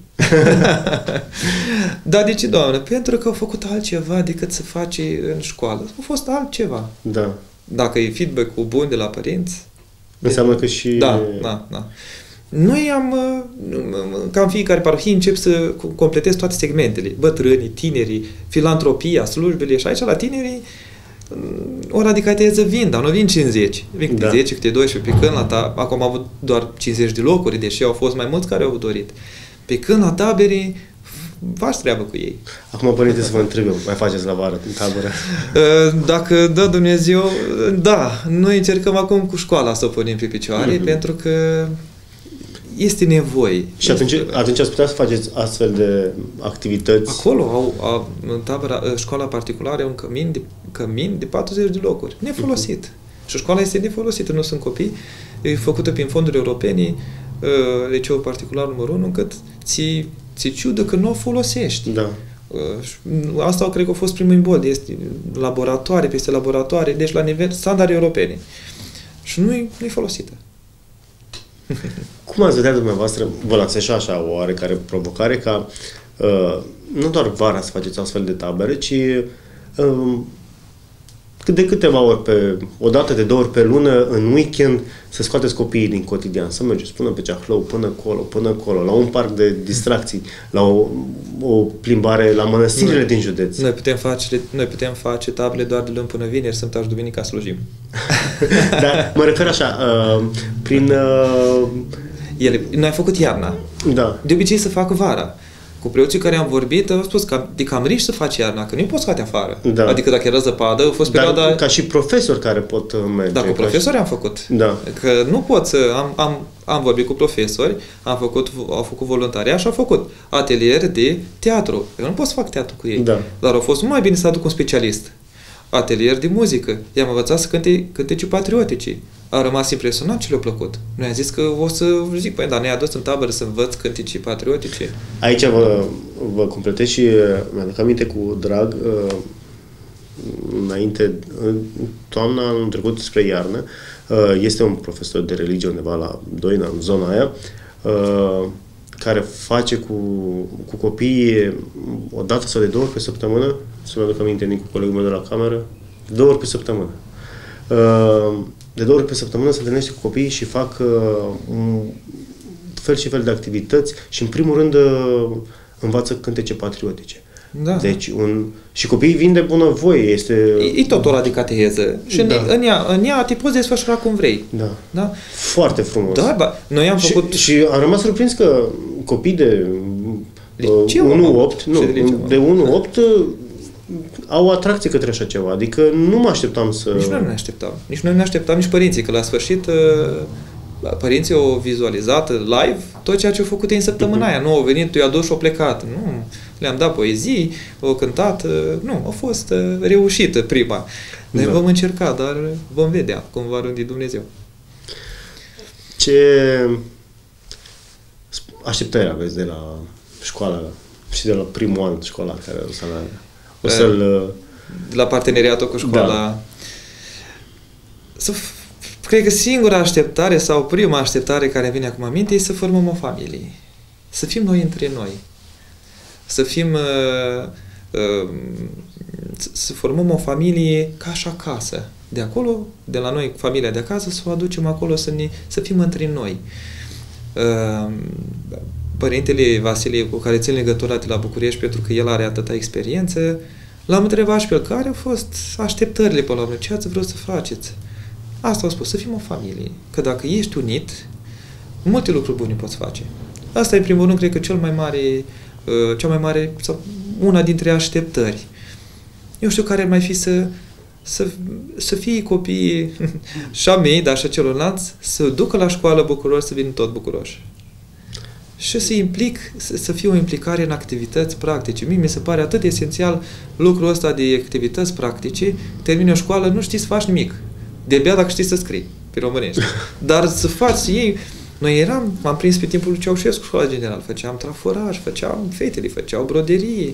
Dar de ce, Doamne? Pentru că au făcut altceva decât să faci în școală. A fost altceva. Da. Dacă e feedback-ul bun de la părinți... Înseamnă că și... Da, da, da. Noi am, ca în fiecare parohie, încep să completez toate segmentele. Bătrânii, tinerii, filantropia, slujbele și aici la tinerii o radicaliză vin, dar nu vin cincizeci. Vin câte da. zece, câte doisprezece, pe când la ta, acum am avut doar cincizeci de locuri, deși au fost mai mulți care au dorit. Pe când la tabere faci treabă cu ei. Acum, părinte, să vă întreb eu, mai faceți la vară în tabără? Dacă dă Dumnezeu, da. Noi încercăm acum cu școala să o punem pe picioare, mm-hmm. pentru că este nevoie. Și atunci, atunci ați putea să faceți astfel de activități? Acolo, au, au, în tabăra, școala particulară are un cămin de, cămin de patruzeci de locuri, nefolosit. Uh-huh. Și școala este nefolosită, nu sunt copii, e făcută prin fonduri europene, liceul particular numărul unu, încât ți, ți ciudă că nu o folosești. Da. Asta cred că a fost primul imbol, este laboratoare peste laboratoare, deci la nivel standard europene. Și nu-i, nu-i folosită. Cum ați vedea dumneavoastră, vă lansez așa o oarecare provocare ca uh, nu doar vara să faceți astfel de tabere, ci uh, de câteva ori pe, o dată de două ori pe lună, în weekend, să scoateți copiii din cotidian, să mergeți până pe Ceahlău, până acolo, până acolo, la un parc de distracții, la o, o plimbare la mănăstirile noi, din județ. Noi putem face, noi putem face tabele doar de luni până vineri, sâmbătă și duminica slujim. Dar mă refer așa, uh, prin... Uh, Ele, noi am făcut iarna. Da. De obicei să fac vara. Cu preoții care am vorbit, au spus că de cam riști să faci iarna, că nu poți scoate afară. Da. Adică dacă era zăpadă, a fost Dar perioada... ca și profesori care pot merge. Da, cu profesori am făcut. Da. Că nu pot să... Am, am, am vorbit cu profesori, am făcut, au făcut voluntariat și au făcut atelier de teatru. Eu nu pot să fac teatru cu ei. Da. Dar au fost mai bine să aduc un specialist. Atelier de muzică. I-am învățat să cânte cântece patriotice. A rămas impresionat ce le-a plăcut. Noi am zis că o să zic, păi, dar ne-ai adus în tabără să învăț cântece patriotice. Aici vă, vă completez și mi-aduc aminte cu drag, înainte, în toamna, anul trecut spre iarnă, este un profesor de religie undeva la Doina, în zona aia, care face cu, cu copiii o dată sau de două ori pe săptămână, să-mi aduc aminte cu colegul meu de la cameră, de două ori pe săptămână. De două ori pe săptămână se întâlnește cu copiii și fac un fel și fel de activități și, în primul rând, învață cântece patriotice. Da. Deci, un... și copiii vin de bunăvoie. Este... E, e tot ora de cateheză. Și da. în, în, ea, în ea te poți desfășura cum vrei. Da. Da? Foarte frumos. Da, ba, noi am făcut... Și, și am rămas surprins că copii de liceu, unu opt, nu, de, liceu, de unu opt au atracție către așa ceva. Adică nu mă așteptam să... Nici noi nu ne așteptam. Nici noi nu ne așteptam, nici părinții, că la sfârșit părinții au vizualizat live tot ceea ce au făcut ei în săptămâna aia. Nu au venit, i-au adus și au plecat. Nu. Le-am dat poezii, au cântat. Nu, a fost reușită prima. Noi da. vom încerca, dar vom vedea cum va rândi Dumnezeu. Ce așteptări aveți de la școală și de la primul an școlar care o să-l o să-l... De la parteneriatul cu școala... Da. Să Cred că singura așteptare sau prima așteptare care vine acum în minte e să formăm o familie. Să fim noi între noi. Să fim... Uh, uh, să formăm o familie ca și acasă. De acolo, de la noi, familia de acasă, să o aducem acolo, să, ne, să fim între noi. Uh, Părintele Vasile, cu care țin legătura de la București, pentru că el are atâta experiență, l-am întrebat și pe el care au fost așteptările pe la urmă. Ce ați vrut să faceți? Asta au spus, să fim o familie. Că dacă ești unit, multe lucruri bune poți face. Asta e, în primul rând, cred că cel mai mare, uh, cea mai mare, sau una dintre așteptări. Eu știu care ar mai fi să, să, să fie copiii și a mei, dar și a celorlalți, să ducă la școală bucuroși, să vină tot bucuroși. Și să implic, să, să fie o implicare în activități practice. Mie mi se pare atât de esențial lucrul ăsta de activități practice. Termini o școală, nu știi să faci nimic. De-abia dacă știi să scrii pe românești. Dar să faci ei... Noi eram, m-am prins pe timpul lui Ceaușescu, școala generală. Făceam traforaj, făceam fetele, făceau broderie.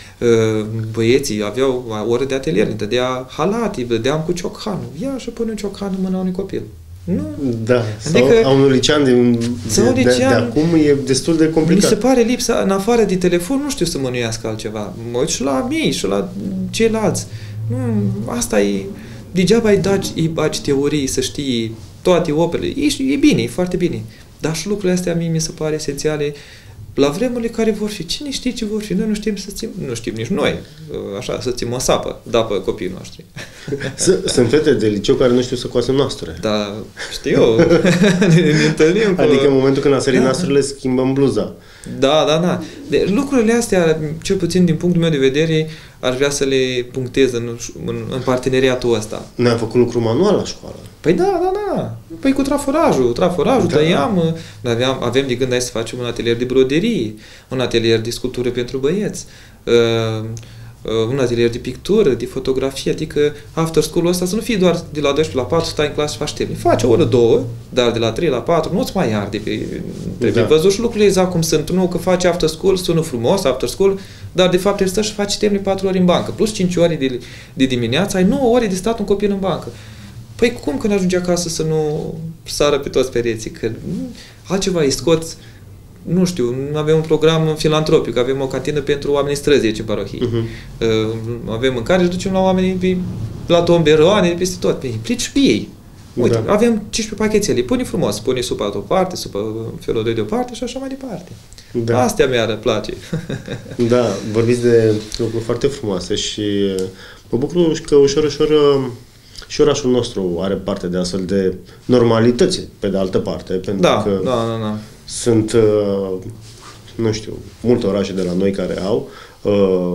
Băieții aveau ore de atelier, ne dădea halati, dădeam cu ciochanul. Ia și pune un ciochan în mâna unui copil. Nu. Da, adică, sau a unui licean de, de, de, de acum e destul de complicat. Mi se pare lipsa, în afară de telefon, nu știu să mânuiască altceva. Mă uit și la mei și la ceilalți. Nu, asta e... Degeaba îi, daci, îi bagi teorii să știi toate operele. E, e bine, e foarte bine. Dar și lucrurile astea mie mi se pare esențiale la vremurile care vor fi. Cine știe ce vor fi? Noi nu știm să ținem, nu știm nici noi, așa, să ținem o sapă, da, pe copiii noștri. Sunt fete de liceu care nu știu să coase noastre. Da, știu eu. ne, ne întâlnim cu... Adică în momentul când a sărit da. Noastrele, schimbăm bluza. Da, da, da. De, lucrurile astea, cel puțin din punctul meu de vedere, aș vrea să le punctez în, în, în parteneriatul ăsta. Noi am făcut lucru manual la școală. Păi da, da, da. Păi cu traforajul. Traforajul, da. tăiam. Aveam, avem de gând aici să facem un atelier de broderie, un atelier de sculptură pentru băieți, uh, uh, un atelier de pictură, de fotografie, adică after school-ul ăsta să nu fie doar de la doisprezece la patru, stai în clasă și faci termen. Faci o oră, două, dar de la trei la patru nu-ți mai arde. Trebuie da. văzut și lucrurile exact cum sunt. Nu că faci after school, sună frumos, after school, dar de fapt trebuie să faci termen patru ori în bancă, plus cinci ore de, de dimineață, ai nouă ore de stat un copil în bancă. Păi cum când ajungi acasă să nu sară pe toți pereții? Că altceva îi scoți, nu știu, avem un program filantropic, avem o cantină pentru oamenii străzi aici în parohii. Uh-huh. Avem mâncare și ducem la oamenii pe, la tomberoane, peste tot. Păi implici și pe ei. Uite, da. avem cincisprezece pachetele, pune frumos, pune supa deoparte, supa felul doi deoparte și așa mai departe. Da. Astea mi-ar place. Da, vorbiți de lucruri foarte frumoase și mă bucur că ușor, ușor și orașul nostru are parte de astfel de normalități, pe de altă parte, pentru da, că da, da, da. sunt uh, nu știu, multe orașe de la noi care au, uh,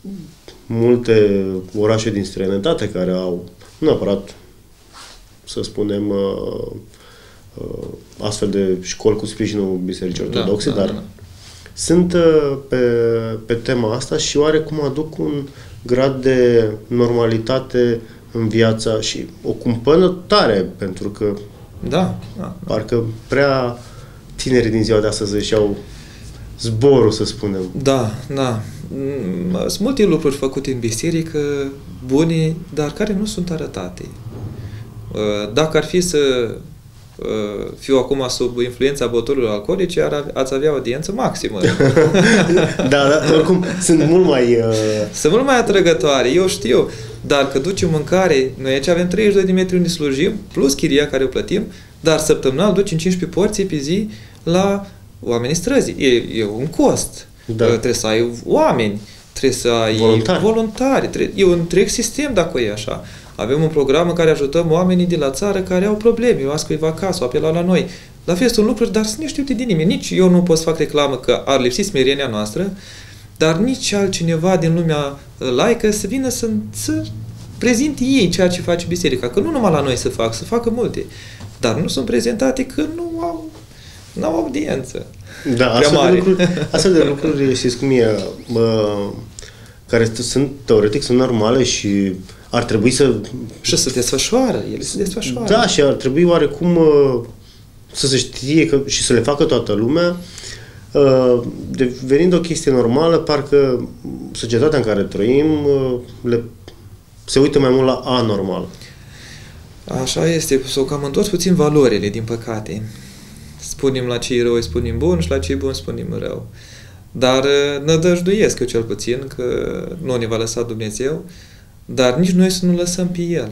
multe orașe din străinătate care au, nu neapărat, să spunem, uh, uh, astfel de școli cu sprijinul Bisericii Ortodoxe, da, da, dar da. sunt uh, pe, pe tema asta și oarecum aduc un grad de normalitate în viața și o cumpănă tare, pentru că da, da, parcă prea tinerii din ziua de astăzi își iau zborul, să spunem. Da, da. Sunt multe lucruri făcute în biserică, bune, dar care nu sunt arătate. Dacă ar fi să fiu acum sub influența băuturilor alcoolice, ar, ați avea audiență maximă. Da, dar oricum sunt mult mai... Uh... Sunt mult mai atrăgătoare, eu știu. Dar că ducem mâncare, noi aici avem treizeci și doi de metri unde slujim, plus chiria care o plătim, dar săptămânal ducem cincisprezece porții pe zi la oamenii străzi. E, e un cost. Da. Trebuie să ai oameni, trebuie să ai voluntari. voluntari. Trebuie, e un întreg sistem dacă e așa. Avem un program în care ajutăm oamenii de la țară care au probleme, o ascuiva acasă, o apelau la noi. La fel sunt lucruri, dar sunt neștiute de nimeni. Nici eu nu pot să fac reclamă că ar lipsi smerenia noastră, dar nici altcineva din lumea laică să vină să, să prezinte ei ceea ce face biserica. Că nu numai la noi să fac, să facă multe. Dar nu sunt prezentate că nu au, nu au audiență. Da, astfel de, lucruri, astfel de lucruri, știți cum e, bă, care sunt, teoretic, sunt normale și ar trebui să... Și să desfășoară, ele se desfășoară. Da, și ar trebui oarecum să se știe că, și să le facă toată lumea, devenind o chestie normală, parcă societatea în care trăim le, se uită mai mult la anormal. Așa este, s-au cam întors puțin valorile, din păcate. Spunem la cei rău, spunem bun și la cei buni spunem rău. Dar nădăjduiesc eu cel puțin că nu ne va lăsa Dumnezeu, dar nici noi să nu lăsăm pe El.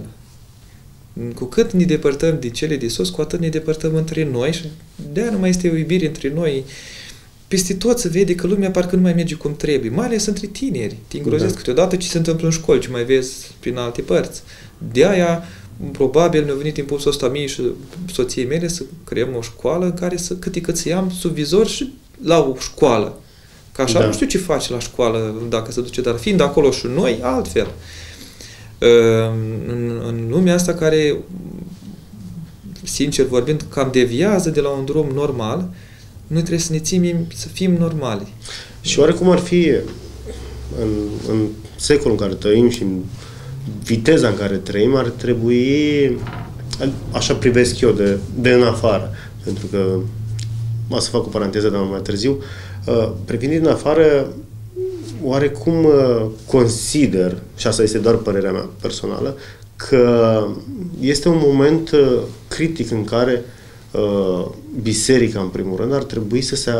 Cu cât ne depărtăm de cele de sus, cu atât ne depărtăm între noi și de-aia nu mai este o iubire între noi. Peste tot se vede că lumea parcă nu mai merge cum trebuie, mai ales între tineri. Te îngrozesc da. Câteodată ce se întâmplă în școli, ce mai vezi prin alte părți. De-aia, probabil, mi-a venit impulsul ăsta mie și soției mele să creăm o școală în care să, cât cât să iau sub vizor și la o școală. Că așa da. Nu știu ce face la școală dacă se duce, dar fiind acolo și noi, altfel. În, în lumea asta care, sincer vorbind, cam deviază de la un drum normal, noi trebuie să ne ținem, să fim normali. Și oarecum ar fi în, în secolul în care trăim și în viteza în care trăim, ar trebui, așa privesc eu de, de în afară, pentru că o să fac o paranteză, dar mai târziu, privind din afară, oarecum consider, și asta este doar părerea mea personală, că este un moment critic în care uh, biserica, în primul rând, ar trebui să se,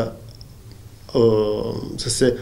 uh, să se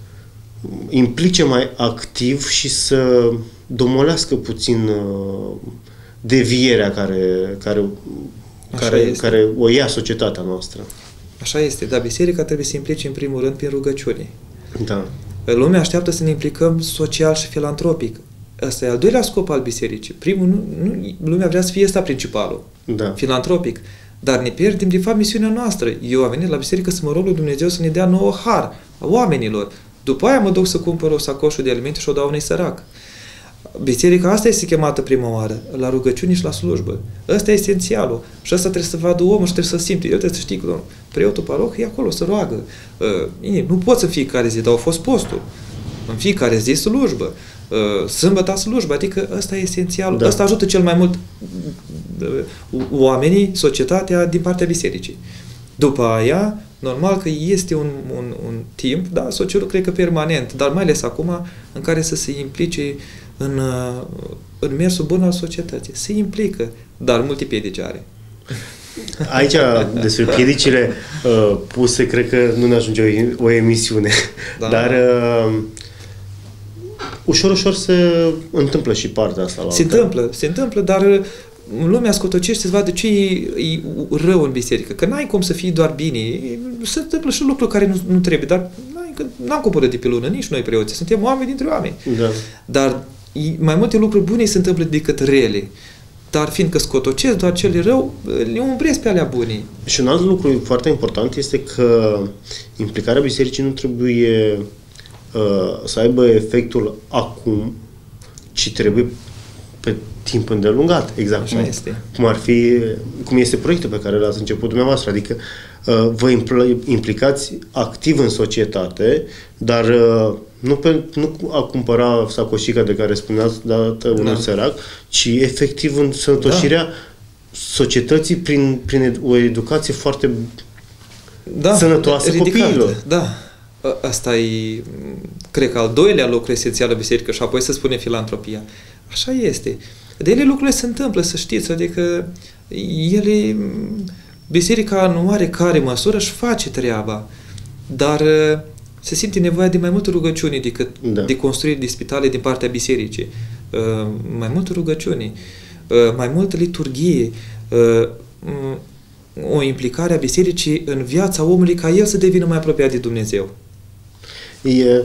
implice mai activ și să domolească puțin uh, devierea care, care, care, care o ia societatea noastră. Așa este, dar biserica trebuie să se implice în primul rând prin rugăciune. Da. Lumea așteaptă să ne implicăm social și filantropic. Ăsta e al doilea scop al bisericii. Primul, nu, nu, lumea vrea să fie ăsta principalul, da. Filantropic. Dar ne pierdem, de fapt, misiunea noastră. Eu am venit la biserică să mă rog lui Dumnezeu să ne dea nouă har a oamenilor. După aia mă duc să cumpăr o sacoșă de alimente și o dau unui sărac. Biserica asta este chemată prima oară, la rugăciune și la slujbă. Ăsta e esențialul. Și ăsta trebuie să vadă omul și trebuie să simte. Eu trebuie să știi că preotul paroh e acolo, să roagă. Uh, nu poți în fiecare zi, dar a fost postul. În fiecare zi slujbă. Uh, sâmbătă slujbă. Adică ăsta e esențialul. Da. Ăsta ajută cel mai mult uh, oamenii, societatea din partea bisericii. După aia, normal că este un, un, un timp, da, socialul cred că permanent, dar mai ales acum, în care să se implice în, în mersul bun al societății. Se implică, dar multe piedici are. Aici, despre piedicile uh, puse, cred că nu ne ajunge o, o emisiune. Da. Dar uh, ușor, ușor se întâmplă și partea asta. La se altă. întâmplă, se întâmplă, dar lumea scotocește să vadă ce e, e rău în biserică. Că n-ai cum să fii doar bine. Se întâmplă și lucruri care nu, nu trebuie, dar n-am coborât de pe lună, nici noi preoții. Suntem oameni dintre oameni. Da. Dar mai multe lucruri bune se întâmplă decât rele. dar fiindcă scotocesc doar cele rău, le umbresc pe alea bune. Și un alt lucru foarte important este că implicarea bisericii nu trebuie uh, să aibă efectul acum, ci trebuie pe timp îndelungat, exact. Așa cum, este. Cum ar fi, cum este proiectul pe care l-ați început dumneavoastră, adică uh, vă implicați activ în societate, dar uh, nu, pe, nu a cumpăra sacoșica de care spuneați dată unui da. sărac, ci efectiv în sănătoșirea da. societății prin, prin o educație foarte da, sănătoasă ridicată, copiilor. Da. Asta e, cred că al doilea lucru esențial în biserică și apoi să spune filantropia. Așa este. De ele lucrurile se întâmplă, să știți, adică ele, biserica în oarecare măsură își face treaba, dar se simte nevoia de mai multe rugăciuni decât da. de construire de spitale din partea bisericii. Mai multe rugăciuni, mai multă liturghie, o implicare a bisericii în viața omului ca el să devină mai apropiat de Dumnezeu. E,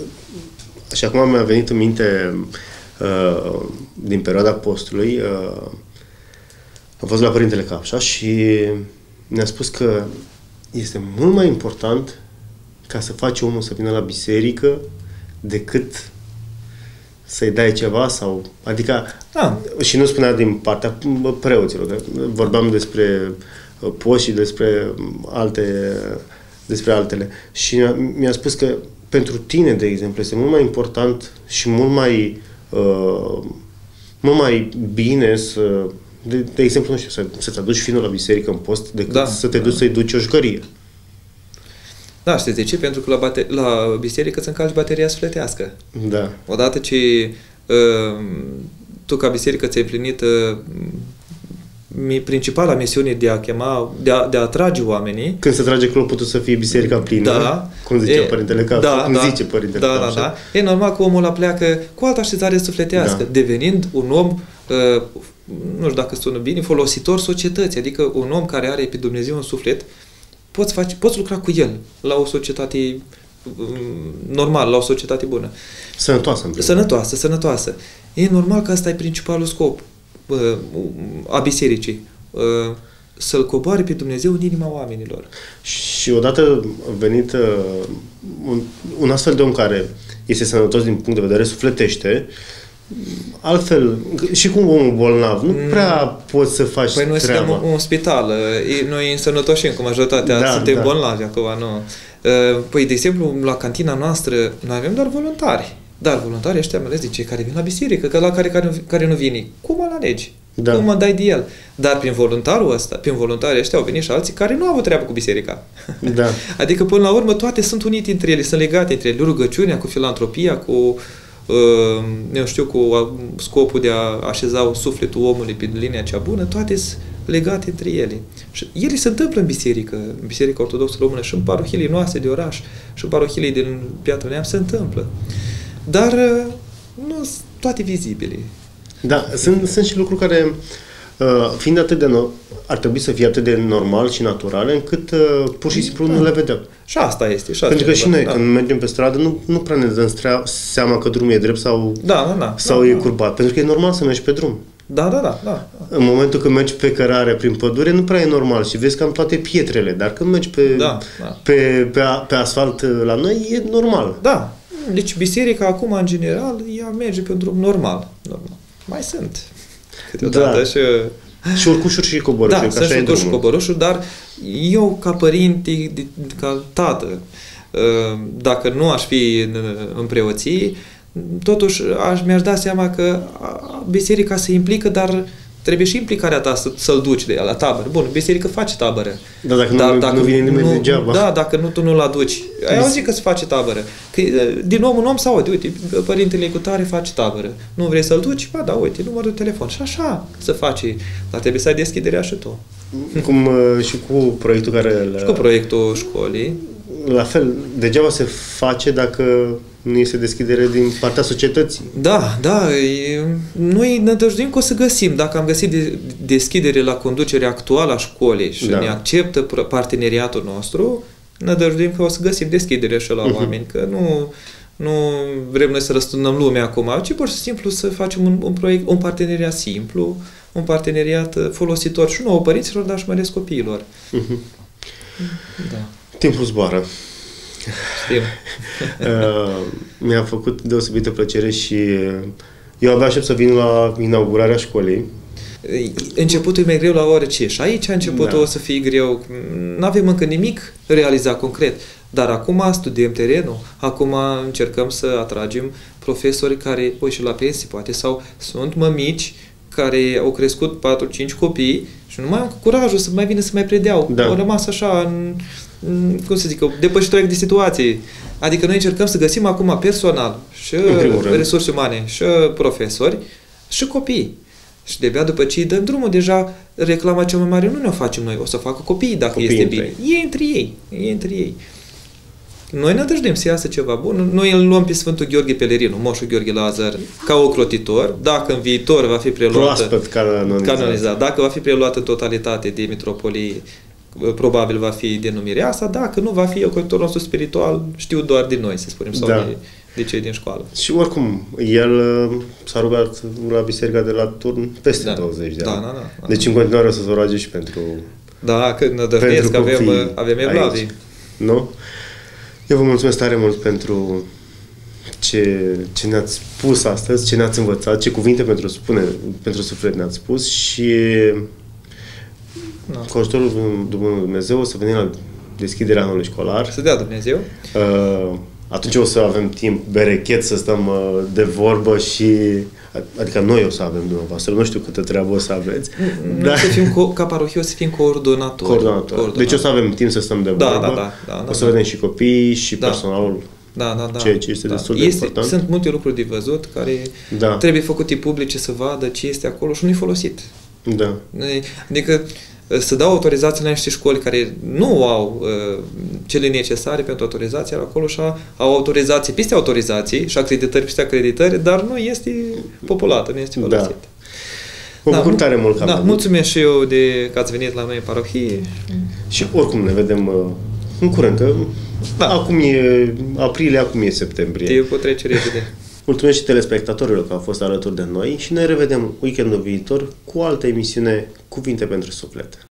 și acum mi-a venit în minte uh, din perioada postului, uh, am fost la Părintele Capșa și ne-a spus că este mult mai important ca să faci omul să vină la biserică decât să-i dai ceva sau... Adică... Ah. Și nu spunea din partea preoților, că vorbeam despre post și despre alte, despre altele. Și mi-a spus că pentru tine, de exemplu, este mult mai important și mult mai uh, mult mai bine să, de, de exemplu, nu știu, să, să-ți aduci finul la biserică în post decât da, să te duci da. să-i duci o jucărie. Da, știți de ce? Pentru că la, bate- la biserică îți încalci bateria sufletească. Da. Odată ce uh, tu ca biserică ți-ai împlinit uh, principala misiune de a chema, de a, de a atrage oamenii. Când se trage clopotul să fie biserica plină, da, cum zicea e, Părintele Capșa, da, cum da, zice Părintele da, Capșa. Da, da. E normal că omul ăla pleacă cu altă așezare sufletească, da. devenind un om, uh, nu știu dacă sună bine, folositor societății, adică un om care are pe Dumnezeu în suflet, poți, face, poți lucra cu el la o societate normală, la o societate bună. Sănătoasă. Sănătoasă, sănătoasă. E normal că ăsta e principalul scop uh, a bisericii. Uh, să-L coboare pe Dumnezeu în inima oamenilor. Și odată venit uh, un, un astfel de om care este sănătos din punct de vedere sufletește, altfel, și cu omul bolnav, nu prea poți să faci păi noi treaba. suntem un, un spital, noi însănătoșim cu majoritatea, da, suntem da. bolnavi acum, nu. Păi, de exemplu, la cantina noastră, noi avem doar voluntari. Dar voluntarii ăștia, mai ales de cei care vin la biserică, că la care, care, care nu vine, cum îl alegi? Da. Cum mă dai de el? Dar prin voluntarul ăsta, prin voluntarii ăștia au venit și alții care nu au avut treabă cu biserica. Da. Adică, până la urmă, toate sunt unite între ele, sunt legate între ele. Rugăciunea, cu filantropia, cu, uh, eu știu, cu scopul de a așeza sufletul omului pe linia cea bună, toate sunt legate între ele. Și ele se întâmplă în biserică, în Biserica Ortodoxă Română și în parohiile noastre de oraș și în parohiile din Piatra Neamț se întâmplă. Dar nu sunt toate vizibile. Da, sunt, sunt și lucruri care, uh, fiind atât de no- ar trebui să fie atât de normal și naturale, încât uh, pur și simplu da. nu le vedem. Și asta este. Și asta Pentru că este, și noi, da. când mergem pe stradă, nu, nu prea ne dăm seama că drumul e drept sau, da, da, da, sau da, e da. curbat. Pentru că e normal să mergi pe drum. Da, da, da, da. În momentul când mergi pe cărare prin pădure, nu prea e normal și vezi cam toate pietrele. Dar când mergi pe, da, da. pe, pe, pe asfalt la noi, e normal. Da. Deci biserica acum, în general, ea merge pe un drum normal. normal. Mai sunt câteodată da. și... Și urcușuri și coborâșuri. Da, sunt și urcușuri și coborâșuri, dar eu, ca părinte, ca tată, dacă nu aș fi în, în preoție, totuși aș, mi-aș da seama că biserica se implică, dar trebuie și implicarea ta să, să-l duci de la tabără. Bun, biserica face tabără. Da, dacă dar nu, dacă nu vine nimeni nu, degeaba. Da, dacă nu, tu nu-l aduci. Ai auzit că se face tabără. Că, din om în om se aude, uite, părintele cu tare face tabără. Nu vrei să-l duci? Ba da, uite, numărul de telefon. Și așa se face. Dar trebuie să ai deschiderea și tu. Cum și cu proiectul care... Și cu proiectul școlii. La fel, degeaba se face dacă nu este deschidere din partea societății. Da, da. E, noi ne dăjduim că o să găsim. Dacă am găsit de, deschidere la conducerea actuală a școlii și da. ne acceptă parteneriatul nostru, ne dăjduim că o să găsim deschidere și la uh-huh. oameni. Că nu... nu vrem noi să răsturnăm lumea acum, ci pur și simplu să facem un, un proiect, un parteneriat simplu, un parteneriat folositor și nouă părinților, dar și mai ales copiilor. Uh-huh. Da. Timpul zboară. Știm. uh, mi-a făcut deosebită plăcere și eu abia aștept să vin la inaugurarea școlii. Începutul e mai greu la orice și aici începutul da. O să fie greu. Nu avem încă nimic realizat concret, dar acum studiem terenul, acum încercăm să atragem profesori care o și la pensie poate sau sunt mămici care au crescut patru cinci copii și nu mai au curajul să mai vină să mai predeau. Da. Au rămas așa în, în cum să zic, depășitori de situații. Adică noi încercăm să găsim acum personal și resurse umane și profesori și copii. Și de-abia după ce îi dăm drumul, deja reclama cea mai mare nu ne-o facem noi, o să facă copiii dacă copiii este bine. Ei între ei. Ei între ei. Noi ne dăjduim să iasă ceva bun. Noi îl luăm pe Sfântul Gheorghe Pelerinu, moșul Gheorghe Lazar, ca ocrotitor. Dacă în viitor va fi preluată, canonizat. canonizat, dacă va fi preluată în totalitate de mitropolii, probabil va fi denumirea asta. Dacă nu, va fi ocrotitorul nostru spiritual, știu doar din noi, să spunem, sau da. de, de cei din școală. Și oricum, el s-a rugat la biserica de la Turn peste da. douăzeci de ani. Da, da, da, da. Deci în continuare o să se roage și pentru Da, când nădăvnesc, avem, avem evlavii. Nu? Eu vă mulțumesc tare mult pentru ce, ce ne-ați spus astăzi, ce ne-ați învățat, ce cuvinte pentru, spune, pentru suflet ne-ați spus și no. cu ajutorul Lui Dumnezeu o să venim la deschiderea anului școlar. Să dea Dumnezeu. Uh, atunci o să avem timp berechet să stăm uh, de vorbă și adică noi o să avem dumneavoastră, nu știu câtă treabă o să aveți. Noi dar... să fim, ca parohie o să fim coordonatori. Coordonator. Coordonator. Deci o să avem timp să stăm de vorbă. Da, da, da, da, o să da, vedem și copiii și da. personalul. Da, da, da. Ceea ce este da. destul de este, important. Sunt multe lucruri de văzut care da. trebuie făcute publice să vadă ce este acolo și nu-i folosit. Da. Adică să dau autorizații la niște școli care nu au uh, cele necesare pentru autorizație, acolo și au autorizații peste autorizații și acreditări peste acreditări, dar nu este populată, nu este folosită. Da. Mă bucur da, tare mult că am da, venit. Mulțumesc și eu de că ați venit la noi în parohie. Și oricum ne vedem uh, în curând, că da. acum e aprilie, acum e septembrie. Timpul trece repede. Mulțumesc și telespectatorilor că au fost alături de noi și ne revedem weekendul viitor cu o altă emisiune Cuvinte pentru Suflet.